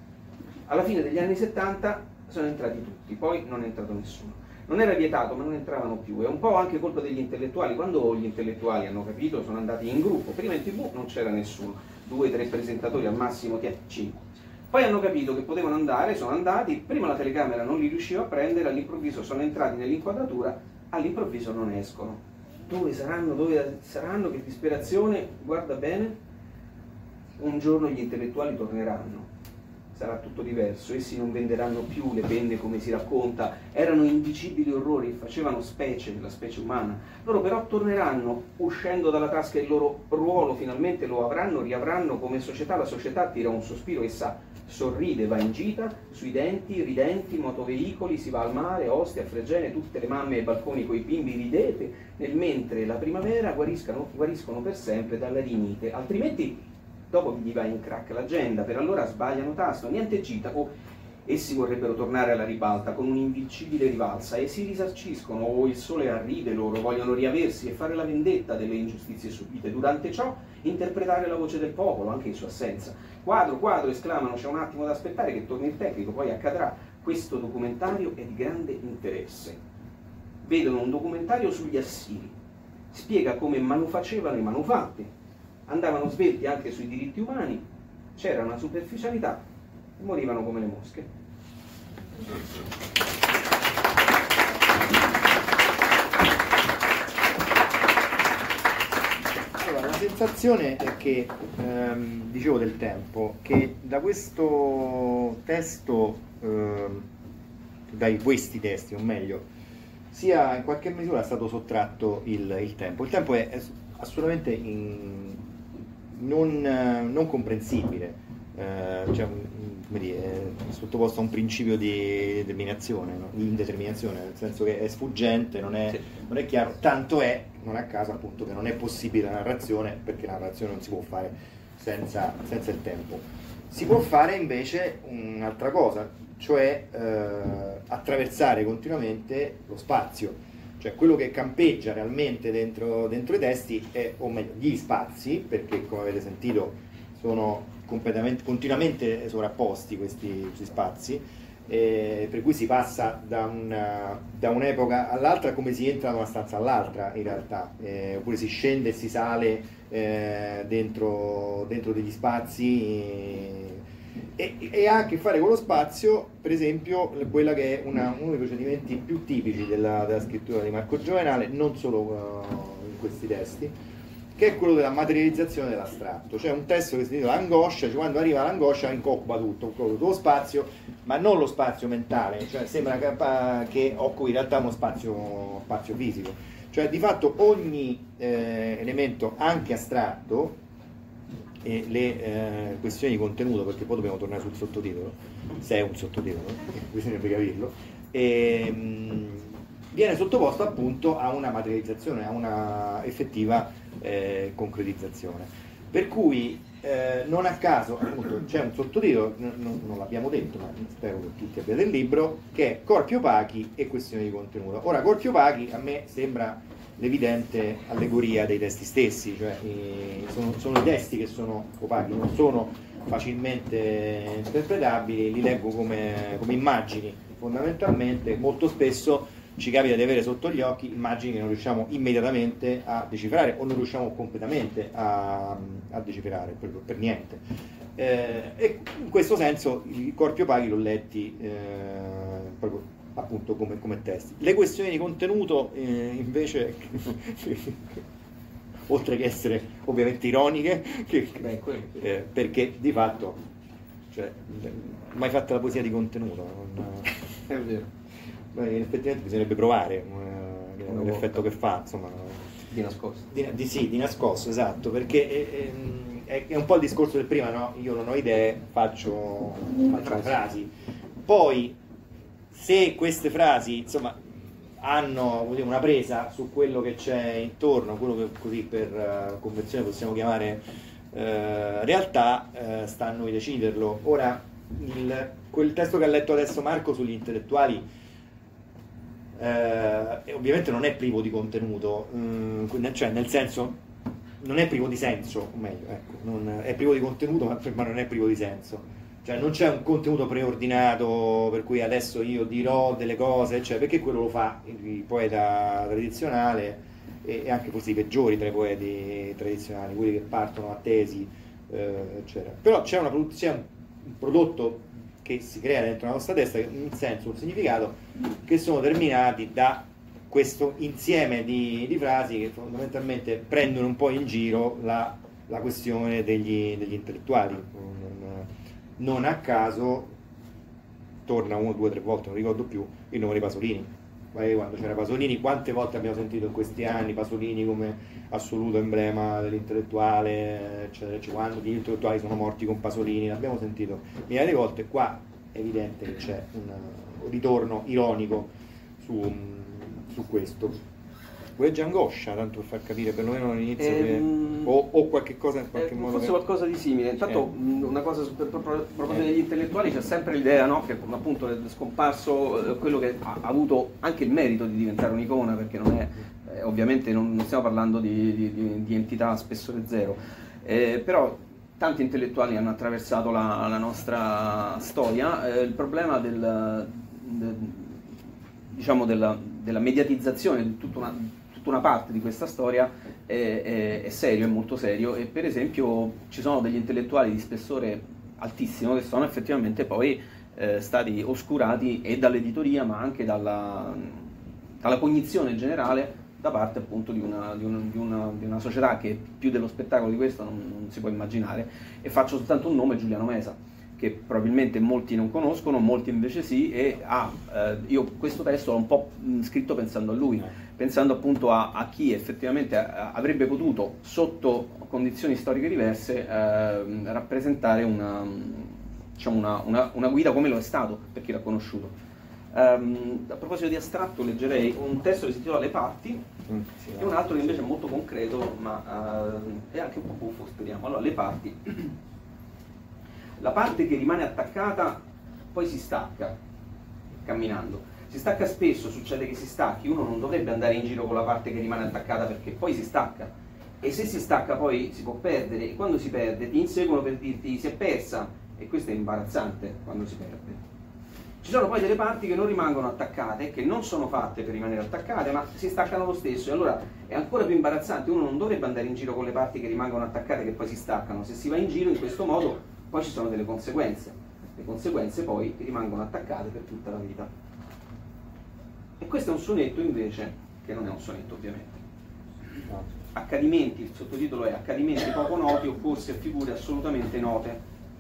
Alla fine degli anni settanta sono entrati tutti, poi non è entrato nessuno. Non era vietato, ma non entravano più. È un po' anche colpa degli intellettuali. Quando gli intellettuali hanno capito, sono andati in gruppo. Prima in tv non c'era nessuno, due, tre presentatori al massimo, cinque. Poi hanno capito che potevano andare, sono andati, prima la telecamera non li riusciva a prendere, all'improvviso sono entrati nell'inquadratura, all'improvviso non escono. Dove saranno? Dove saranno? Che disperazione, guarda bene, un giorno gli intellettuali torneranno. Sarà tutto diverso, essi non venderanno più le penne come si racconta, erano indicibili orrori, facevano specie, la specie umana. Loro però torneranno uscendo dalla tasca il loro ruolo, finalmente lo avranno, riavranno come società, la società tira un sospiro e sa, sorride, va in gita, sui denti, ridenti, motoveicoli, si va al mare, Ostia, Fregene, tutte le mamme ai balconi coi bimbi ridete, nel mentre la primavera guariscono, guariscono per sempre dalla rinite, altrimenti dopo gli va in crack l'agenda, per allora sbagliano tasto, niente gita, o essi vorrebbero tornare alla ribalta con un'invincibile rivalsa e si risarciscono, o il sole arride loro, vogliono riaversi e fare la vendetta delle ingiustizie subite, durante ciò interpretare la voce del popolo, anche in sua assenza. Quadro, quadro, esclamano, c'è un attimo da aspettare che torni il tecnico, poi accadrà. Questo documentario è di grande interesse. Vedono un documentario sugli Assiri, spiega come manufacevano i manufatti, andavano svelti anche sui diritti umani, c'era una superficialità e morivano come le mosche. Allora, la sensazione è che, ehm, dicevo del tempo, che da questo testo, ehm, dai questi testi, o meglio, sia in qualche misura stato sottratto il, il tempo. Il tempo è, è assolutamente in, non, non comprensibile, eh, cioè, come dire, è sottoposto a un principio di determinazione, no? Di indeterminazione, nel senso che è sfuggente, non è, non è chiaro, tanto è, non a caso appunto, che non è possibile la narrazione, perché la narrazione non si può fare senza, senza il tempo. Si può fare invece un'altra cosa, cioè eh, attraversare continuamente lo spazio. Cioè quello che campeggia realmente dentro, dentro i testi è, o meglio, gli spazi, perché come avete sentito sono completamente, continuamente sovrapposti questi, questi spazi, eh, per cui si passa da, una, da un'epoca all'altra come si entra da una stanza all'altra in realtà, eh, oppure si scende e si sale eh, dentro, dentro degli spazi. Eh, E, e ha a che fare con lo spazio, per esempio, quella che è una, uno dei procedimenti più tipici della, della scrittura di Marco Giovenale, non solo uh, in questi testi, che è quello della materializzazione dell'astratto. Cioè un testo che si intitola Angoscia, cioè quando arriva l'angoscia occupa tutto, tutto lo spazio, ma non lo spazio mentale, cioè sembra che, che occupi in realtà uno spazio, spazio fisico. Cioè di fatto ogni eh, elemento, anche astratto, e le eh, questioni di contenuto, perché poi dobbiamo tornare sul sottotitolo, se è un sottotitolo, bisognerebbe capirlo, e, mh, viene sottoposto appunto a una materializzazione, a una effettiva eh, concretizzazione. Per cui eh, non a caso appunto c'è un sottotitolo, n- n- non l'abbiamo detto, ma spero che tutti abbiate il libro, che è Corpi opachi e questioni di contenuto. Ora, corpi opachi a me sembra l'evidente allegoria dei testi stessi, cioè eh, sono, sono i testi che sono opachi, non sono facilmente interpretabili, li leggo come, come immagini fondamentalmente. Molto spesso ci capita di avere sotto gli occhi immagini che non riusciamo immediatamente a decifrare o non riusciamo completamente a, a decifrare per, per niente, eh, e in questo senso i corpi opachi l'ho letti eh, proprio appunto come, come testi. Le questioni di contenuto eh, invece oltre che essere ovviamente ironiche che, Beh, eh, perché di fatto cioè, mai fatta la poesia di contenuto non, è vero. Beh, effettivamente bisognerebbe provare eh, l'effetto che fa, insomma, di nascosto di, di, sì, di nascosto, esatto, perché è, è, è un po' il discorso del prima, no? Io non ho idee, faccio, faccio frasi, poi se queste frasi insomma hanno una presa su quello che c'è intorno, quello che così per uh, convenzione possiamo chiamare uh, realtà, uh, sta a noi deciderlo. Ora, il, quel testo che ha letto adesso Marco sugli intellettuali uh, ovviamente non è privo di contenuto, um, cioè nel senso non è privo di senso, o meglio, ecco, non, è privo di contenuto ma, ma non è privo di senso. Cioè non c'è un contenuto preordinato per cui adesso io dirò delle cose, cioè, perché quello lo fa il poeta tradizionale e, e anche forse i peggiori tra i poeti tradizionali, quelli che partono a tesi, eh, eccetera. Però c'è una produzione, un prodotto che si crea dentro la nostra testa, un senso, un significato, che sono determinati da questo insieme di, di frasi che fondamentalmente prendono un po' in giro la, la questione degli, degli intellettuali. Non, non a caso torna uno, due, tre volte, non ricordo più, il nome di Pasolini. Quando c'era Pasolini, quante volte abbiamo sentito in questi anni Pasolini come assoluto emblema dell'intellettuale, eccetera, cioè, quando gli intellettuali sono morti con Pasolini, l'abbiamo sentito migliaia di volte. Qua è evidente che c'è un ritorno ironico su, su questo. Legge angoscia, tanto per far capire perlomeno all'inizio, ehm, che, o, o qualche cosa in qualche eh, modo forse che... qualcosa di simile. Intanto eh. una cosa su, per proposito degli intellettuali, c'è sempre l'idea, no, che appunto è scomparso eh, quello che ha avuto anche il merito di diventare un'icona, perché non è eh, ovviamente non, non stiamo parlando di, di, di, di entità a spessore zero, eh, però tanti intellettuali hanno attraversato la, la nostra storia. Eh, il problema del, del, diciamo della, della mediatizzazione di tutta una una parte di questa storia è, è, è serio, è molto serio, e per esempio ci sono degli intellettuali di spessore altissimo che sono effettivamente poi eh, stati oscurati e dall'editoria, ma anche dalla, dalla cognizione generale da parte appunto di una, di, una, di, una, di una società che più dello spettacolo di questo non, non si può immaginare. E faccio soltanto un nome: Giuliano Mesa, che probabilmente molti non conoscono, molti invece sì, e ah, eh, io questo testo l'ho un po' scritto pensando a lui, pensando appunto a, a chi effettivamente avrebbe potuto, sotto condizioni storiche diverse, eh, rappresentare una, diciamo una, una, una guida come lo è stato per chi l'ha conosciuto. Um, a proposito di astratto, leggerei un testo che si intitola Le parti, mm, sì, e un altro che invece è molto concreto, ma uh, è anche un po' buffo, speriamo. Allora, le parti. La parte che rimane attaccata poi si stacca camminando. Si stacca spesso, succede che si stacchi, uno non dovrebbe andare in giro con la parte che rimane attaccata perché poi si stacca, e se si stacca poi si può perdere, e quando si perde ti inseguono per dirti si è persa, e questo è imbarazzante quando si perde. Ci sono poi delle parti che non rimangono attaccate, che non sono fatte per rimanere attaccate, ma si staccano lo stesso, e allora è ancora più imbarazzante. Uno non dovrebbe andare in giro con le parti che rimangono attaccate che poi si staccano. Se si va in giro in questo modo poi ci sono delle conseguenze, le conseguenze poi rimangono attaccate per tutta la vita. E questo è un sonetto invece, che non è un sonetto ovviamente. Accadimenti, il sottotitolo è Accadimenti poco noti opposti a figure assolutamente note.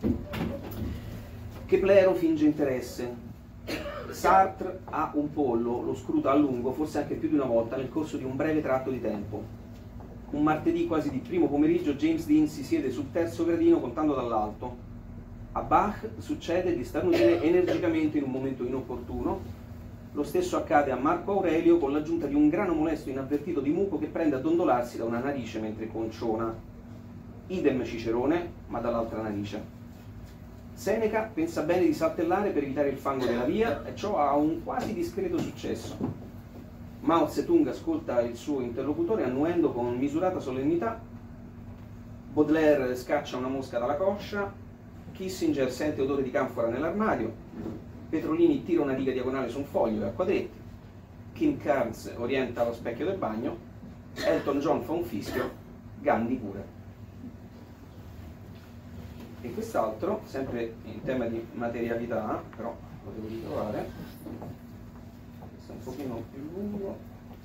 Keplero finge interesse. Sartre ha un pollo, lo scruta a lungo, forse anche più di una volta, nel corso di un breve tratto di tempo. Un martedì quasi di primo pomeriggio James Dean si siede sul terzo gradino contando dall'alto. A Bach succede di starnutire energicamente in un momento inopportuno. Lo stesso accade a Marco Aurelio con l'aggiunta di un grano molesto inavvertito di muco che prende a dondolarsi da una narice mentre conciona. Idem Cicerone, ma dall'altra narice. Seneca pensa bene di saltellare per evitare il fango della via, e ciò ha un quasi discreto successo. Mao Zedong ascolta il suo interlocutore annuendo con misurata solennità. Baudelaire scaccia una mosca dalla coscia. Kissinger sente odore di canfora nell'armadio. Petrolini tira una riga diagonale su un foglio e a quadretti. Kim Carnes orienta lo specchio del bagno. Elton John fa un fischio. Gandhi pure. E quest'altro, sempre in tema di materialità, però lo devo ritrovare, questo è un pochino più lungo.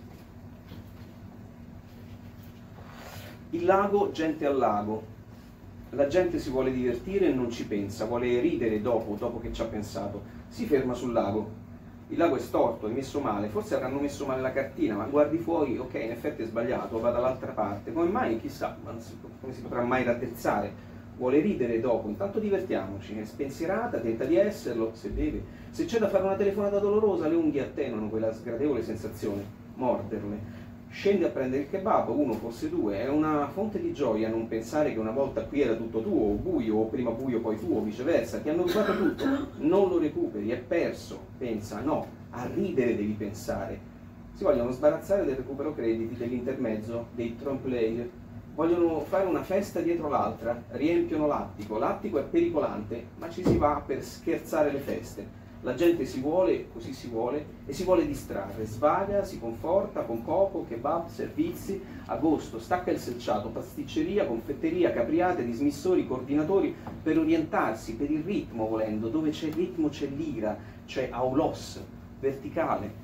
Il lago, gente al lago. La gente si vuole divertire e non ci pensa, vuole ridere dopo, dopo che ci ha pensato. Si ferma sul lago. Il lago è storto, è messo male, forse avranno messo male la cartina, ma guardi fuori, ok, in effetti è sbagliato, va dall'altra parte. Come mai? Chissà, come si potrà mai raddrizzare? Vuole ridere dopo, intanto divertiamoci. È spensierata, tenta di esserlo, se deve. Se c'è da fare una telefonata dolorosa, le unghie attenuano quella sgradevole sensazione, morderle. Scende a prendere il kebab, uno forse due, è una fonte di gioia non pensare che una volta qui era tutto tuo, o buio, o prima buio poi tuo, o viceversa, ti hanno rubato tutto, non lo recuperi, è perso, pensa, no, a ridere devi pensare. Si vogliono sbarazzare del recupero crediti, dell'intermezzo, dei trompe-l'œil, vogliono fare una festa dietro l'altra, riempiono l'attico, l'attico è pericolante, ma ci si va per scherzare le feste. La gente si vuole, così si vuole, e si vuole distrarre, svaga, si conforta con poco, kebab, servizi, agosto, stacca il selciato, pasticceria, confetteria, capriate, dismissori, coordinatori, per orientarsi, per il ritmo volendo, dove c'è il ritmo c'è l'ira, c'è aulos, verticale.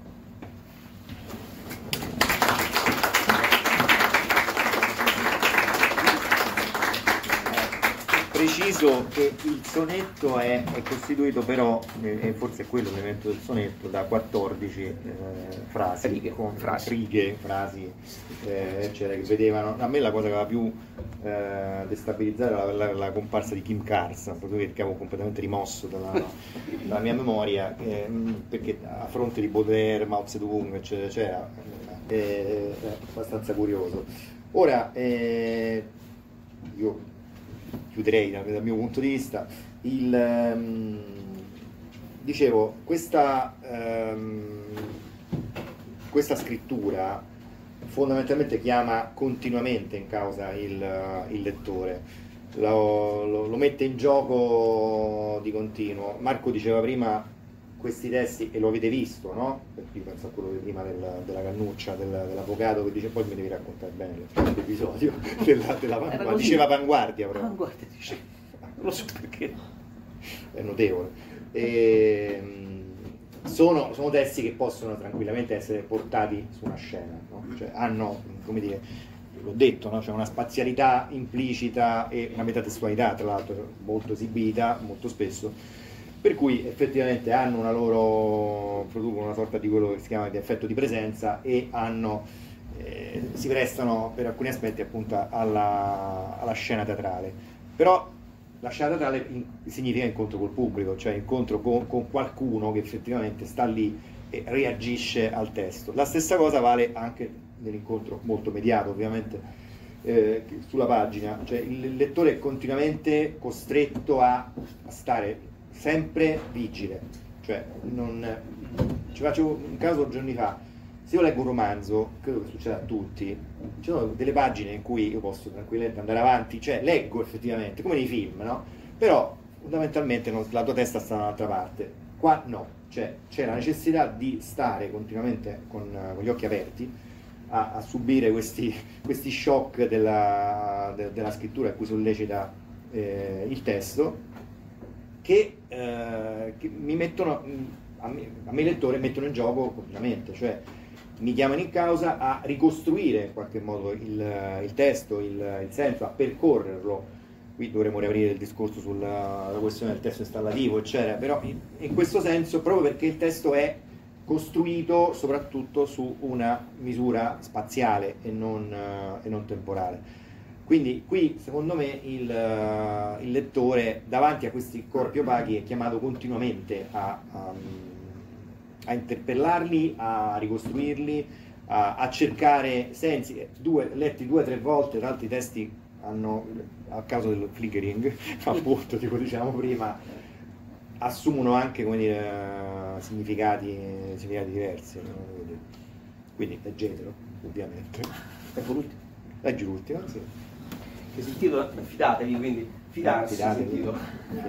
Preciso che il sonetto è, è costituito però, e forse è quello l'elemento del sonetto, da quattordici eh, frasi, righe, con frasi, righe, frasi eh, eccetera, che vedevano. A me la cosa che aveva più eh, destabilizzata era la, la, la comparsa di Kim Carson, proprio che avevo completamente rimosso dalla, dalla mia memoria, eh, perché a fronte di Baudelaire, Mao Zedong, eccetera, eccetera, eh, è abbastanza curioso. Ora, eh, io chiuderei dal, dal mio punto di vista, il, um, dicevo, questa, um, questa scrittura fondamentalmente chiama continuamente in causa il, il lettore, lo, lo, lo mette in gioco di continuo. Marco diceva prima questi testi, e lo avete visto, no? Perché io penso a quello di prima del, della cannuccia, del, dell'avvocato che dice poi mi devi raccontare bene l'episodio della, della Vanguardia, diceva Vanguardia però. Vanguardia dice, non lo so perché. È notevole. E, sono, sono testi che possono tranquillamente essere portati su una scena, no? Cioè hanno, come dire, l'ho detto, no? C'è una spazialità implicita e una metatestualità, tra l'altro molto esibita, molto spesso, per cui effettivamente hanno una loro, producono una sorta di quello che si chiama di effetto di presenza e hanno, eh, si prestano per alcuni aspetti appunto alla, alla scena teatrale. Però la scena teatrale in, significa incontro col pubblico, cioè incontro con, con qualcuno che effettivamente sta lì e reagisce al testo. La stessa cosa vale anche nell'incontro molto mediato, ovviamente, eh, sulla pagina, cioè il lettore è continuamente costretto a, a stare sempre vigile, cioè non, ci faccio un caso giorni fa, se io leggo un romanzo, credo che succeda a tutti, ci sono delle pagine in cui io posso tranquillamente andare avanti, cioè leggo effettivamente, come nei film, no? Però fondamentalmente non, la tua testa sta da un'altra parte, qua no, cioè c'è la necessità di stare continuamente con, con gli occhi aperti a, a subire questi, questi shock della, de, della scrittura a cui sollecita eh, il testo, Che, eh, che mi mettono, a me, a me lettore mettono in gioco continuamente, cioè mi chiamano in causa a ricostruire in qualche modo il, il testo, il, il senso, a percorrerlo. Qui dovremmo riaprire il discorso sulla questione del testo installativo, eccetera, però in, in questo senso, proprio perché il testo è costruito soprattutto su una misura spaziale e non, e non temporale. Quindi qui secondo me il, uh, il lettore davanti a questi corpi opachi è chiamato continuamente a, a, a interpellarli, a ricostruirli, a, a cercare sensi. Due, letti due o tre volte, tra l'altro i testi hanno, a causa del flickering, appunto, tipo diciamo prima, assumono anche, come dire, significati, significati diversi. No? Quindi leggetelo, ovviamente. Ecco l'ultimo. Leggi l'ultimo, sì. Che si intitola Fidatevi, quindi fidarsi, Fidatevi. si intitola.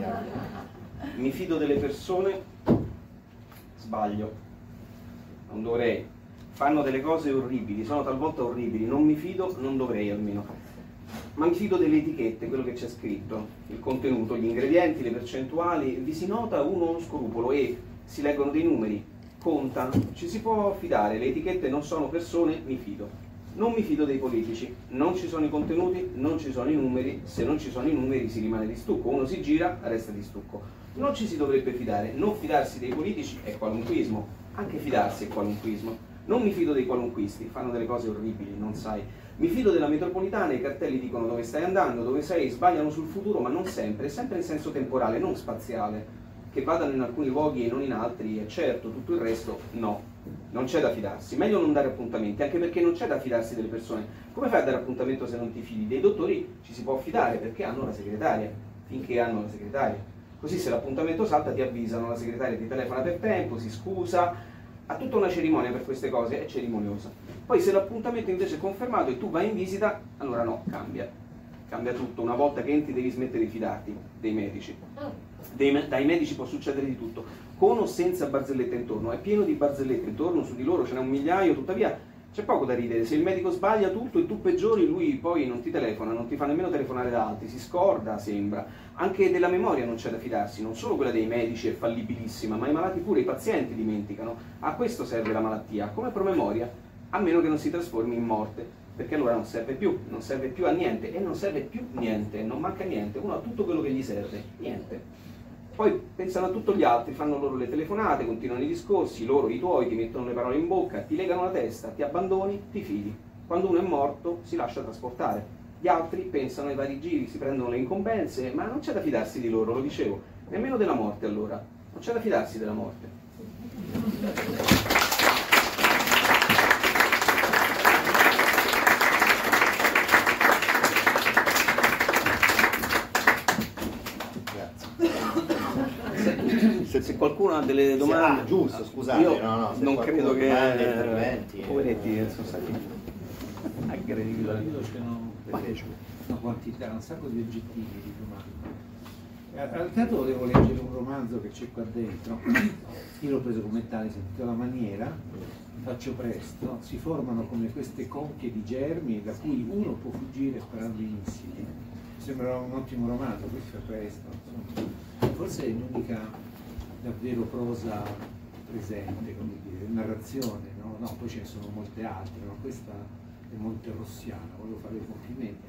Mi fido delle persone, sbaglio, non dovrei, fanno delle cose orribili, sono talvolta orribili, non mi fido, non dovrei almeno, ma mi fido delle etichette, quello che c'è scritto, il contenuto, gli ingredienti, le percentuali, vi si nota uno scrupolo e si leggono dei numeri, conta, ci si può fidare, le etichette non sono persone, mi fido. Non mi fido dei politici, non ci sono i contenuti, non ci sono i numeri, se non ci sono i numeri si rimane di stucco, uno si gira, resta di stucco. Non ci si dovrebbe fidare, non fidarsi dei politici è qualunquismo, anche fidarsi è qualunquismo. Non mi fido dei qualunquisti, fanno delle cose orribili, non sai. Mi fido della metropolitana, i cartelli dicono dove stai andando, dove sei, sbagliano sul futuro, ma non sempre, sempre in senso temporale, non spaziale. Che vadano in alcuni luoghi e non in altri, è certo, tutto il resto no. Non c'è da fidarsi, meglio non dare appuntamenti, anche perché non c'è da fidarsi delle persone. Come fai a dare appuntamento se non ti fidi? Dei dottori ci si può fidare perché hanno la segretaria, finché hanno la segretaria. Così se l'appuntamento salta ti avvisano, la segretaria ti telefona per tempo, si scusa, ha tutta una cerimonia per queste cose, è cerimoniosa. Poi se l'appuntamento invece è confermato e tu vai in visita, allora no, cambia. cambia tutto. Una volta che entri devi smettere di fidarti dei medici. Dei, dai medici può succedere di tutto, con o senza barzellette intorno. È pieno di barzellette intorno, su di loro ce n'è un migliaio, tuttavia c'è poco da ridere. Se il medico sbaglia tutto e tu peggiori, lui poi non ti telefona, non ti fa nemmeno telefonare da altri, si scorda, sembra. Anche della memoria non c'è da fidarsi, non solo quella dei medici è fallibilissima, ma i malati pure, i pazienti dimenticano. A questo serve la malattia, come promemoria, a meno che non si trasformi in morte, perché allora non serve più, non serve più a niente, e non serve più niente, non manca niente, uno ha tutto quello che gli serve, niente. Poi pensano a tutto gli altri, fanno loro le telefonate, continuano i discorsi, loro, i tuoi, ti mettono le parole in bocca, ti legano la testa, ti abbandoni, ti fidi. Quando uno è morto si lascia trasportare. Gli altri pensano ai vari giri, si prendono le incombenze, ma non c'è da fidarsi di loro, lo dicevo. Nemmeno della morte allora, non c'è da fidarsi della morte. Se qualcuno ha delle domande, ah, giusto, scusate, io no, no, non credo che interventi, poveretti eh, sono stati aggrediti. Io ce n'ho una quantità, un sacco di oggettivi di domande. Al caso volevo leggere un romanzo che c'è qua dentro, io l'ho preso come tale, si intitola Maniera, faccio presto, si formano come queste conchie di germi da cui uno può fuggire sparando i missili. Sembra un ottimo romanzo, questo è presto, insomma. Forse è l'unica davvero prosa presente, come dire, narrazione, no? No, poi ce ne sono molte altre, ma questa è monterossiana, volevo fare i complimenti.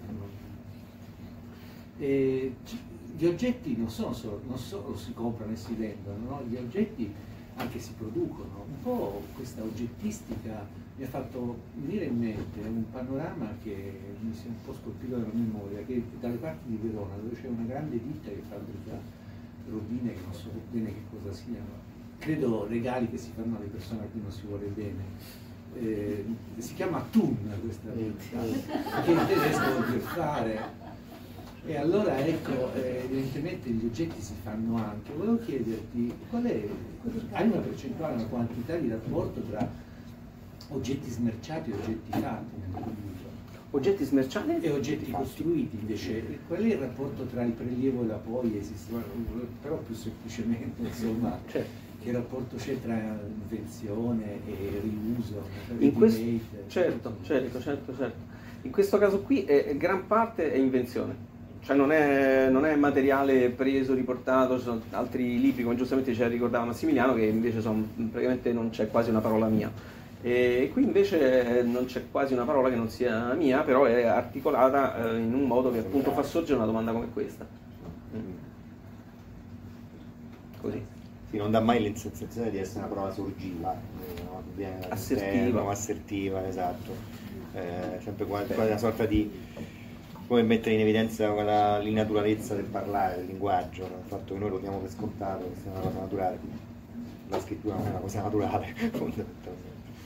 E gli oggetti non, sono solo, non solo si comprano e si vendono, no? Gli oggetti anche si producono. Un po' questa oggettistica mi ha fatto venire in mente un panorama che mi si è un po' scolpito nella memoria, che dalle parti di Verona, dove c'è una grande ditta che fabbrica robine che non so bene che cosa siano, credo regali che si fanno alle persone a cui non si vuole bene. Eh, si chiama Thun questa ditta, che in tedesco vuol dire fare. E allora ecco, eh, evidentemente gli oggetti si fanno anche. Volevo chiederti qual è, hai una percentuale, una quantità di rapporto tra oggetti smerciati e oggetti fatti nel tuo libro? Oggetti smerciati e oggetti costruiti invece, qual è il rapporto tra il prelievo e la poiesis? Però più semplicemente, insomma, certo. Che rapporto c'è tra invenzione e riuso? In questo, certo, certo, certo, certo. In questo caso qui è, gran parte è invenzione, cioè non è, non è materiale preso, riportato. Ci sono altri libri, come giustamente ci ricordava Massimiliano, che invece sono, praticamente non c'è quasi una parola mia. E qui invece non c'è quasi una parola che non sia mia, però è articolata in un modo che appunto fa sorgere una domanda come questa. Così. Sì, non dà mai l'insensazione di essere una prova sorgiva, no? assertiva. assertiva, esatto. Eh, sempre quasi una sorta di, come mettere in evidenza quella l'innaturalezza del parlare, del linguaggio, il fatto che noi lo diamo per scontato, che sia una cosa naturale. La scrittura non è una cosa naturale, fondamentalmente.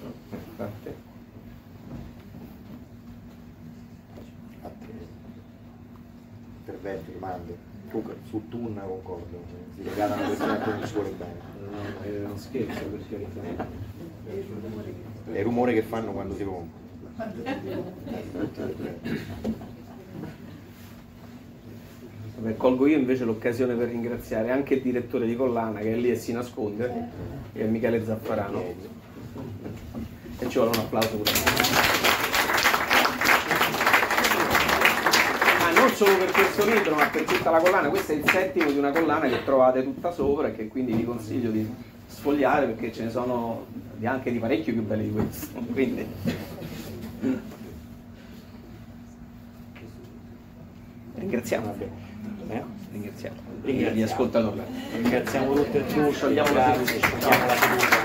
Interventi, domande. Comunque su Thun concordo, si regalano una persona che non ci vuole bene. No, è uno scherzo per carità. È il rumore che fanno quando si rompe. Vabbè, colgo io invece l'occasione per ringraziare anche il direttore di collana che è lì e si nasconde, che è Michele Zaffarano. E ci vuole un applauso pure. Ma non solo per questo libro, ma per tutta la collana. Questo è il settimo di una collana che trovate tutta sopra e che quindi vi consiglio di sfogliare, perché ce ne sono anche di parecchio più belli di questo. Quindi. Ringraziamo. Eh? Ringraziamo. Ringraziamo gli ascoltatori. Ringraziamo tutti e tutti. Sciogliamo la seduta.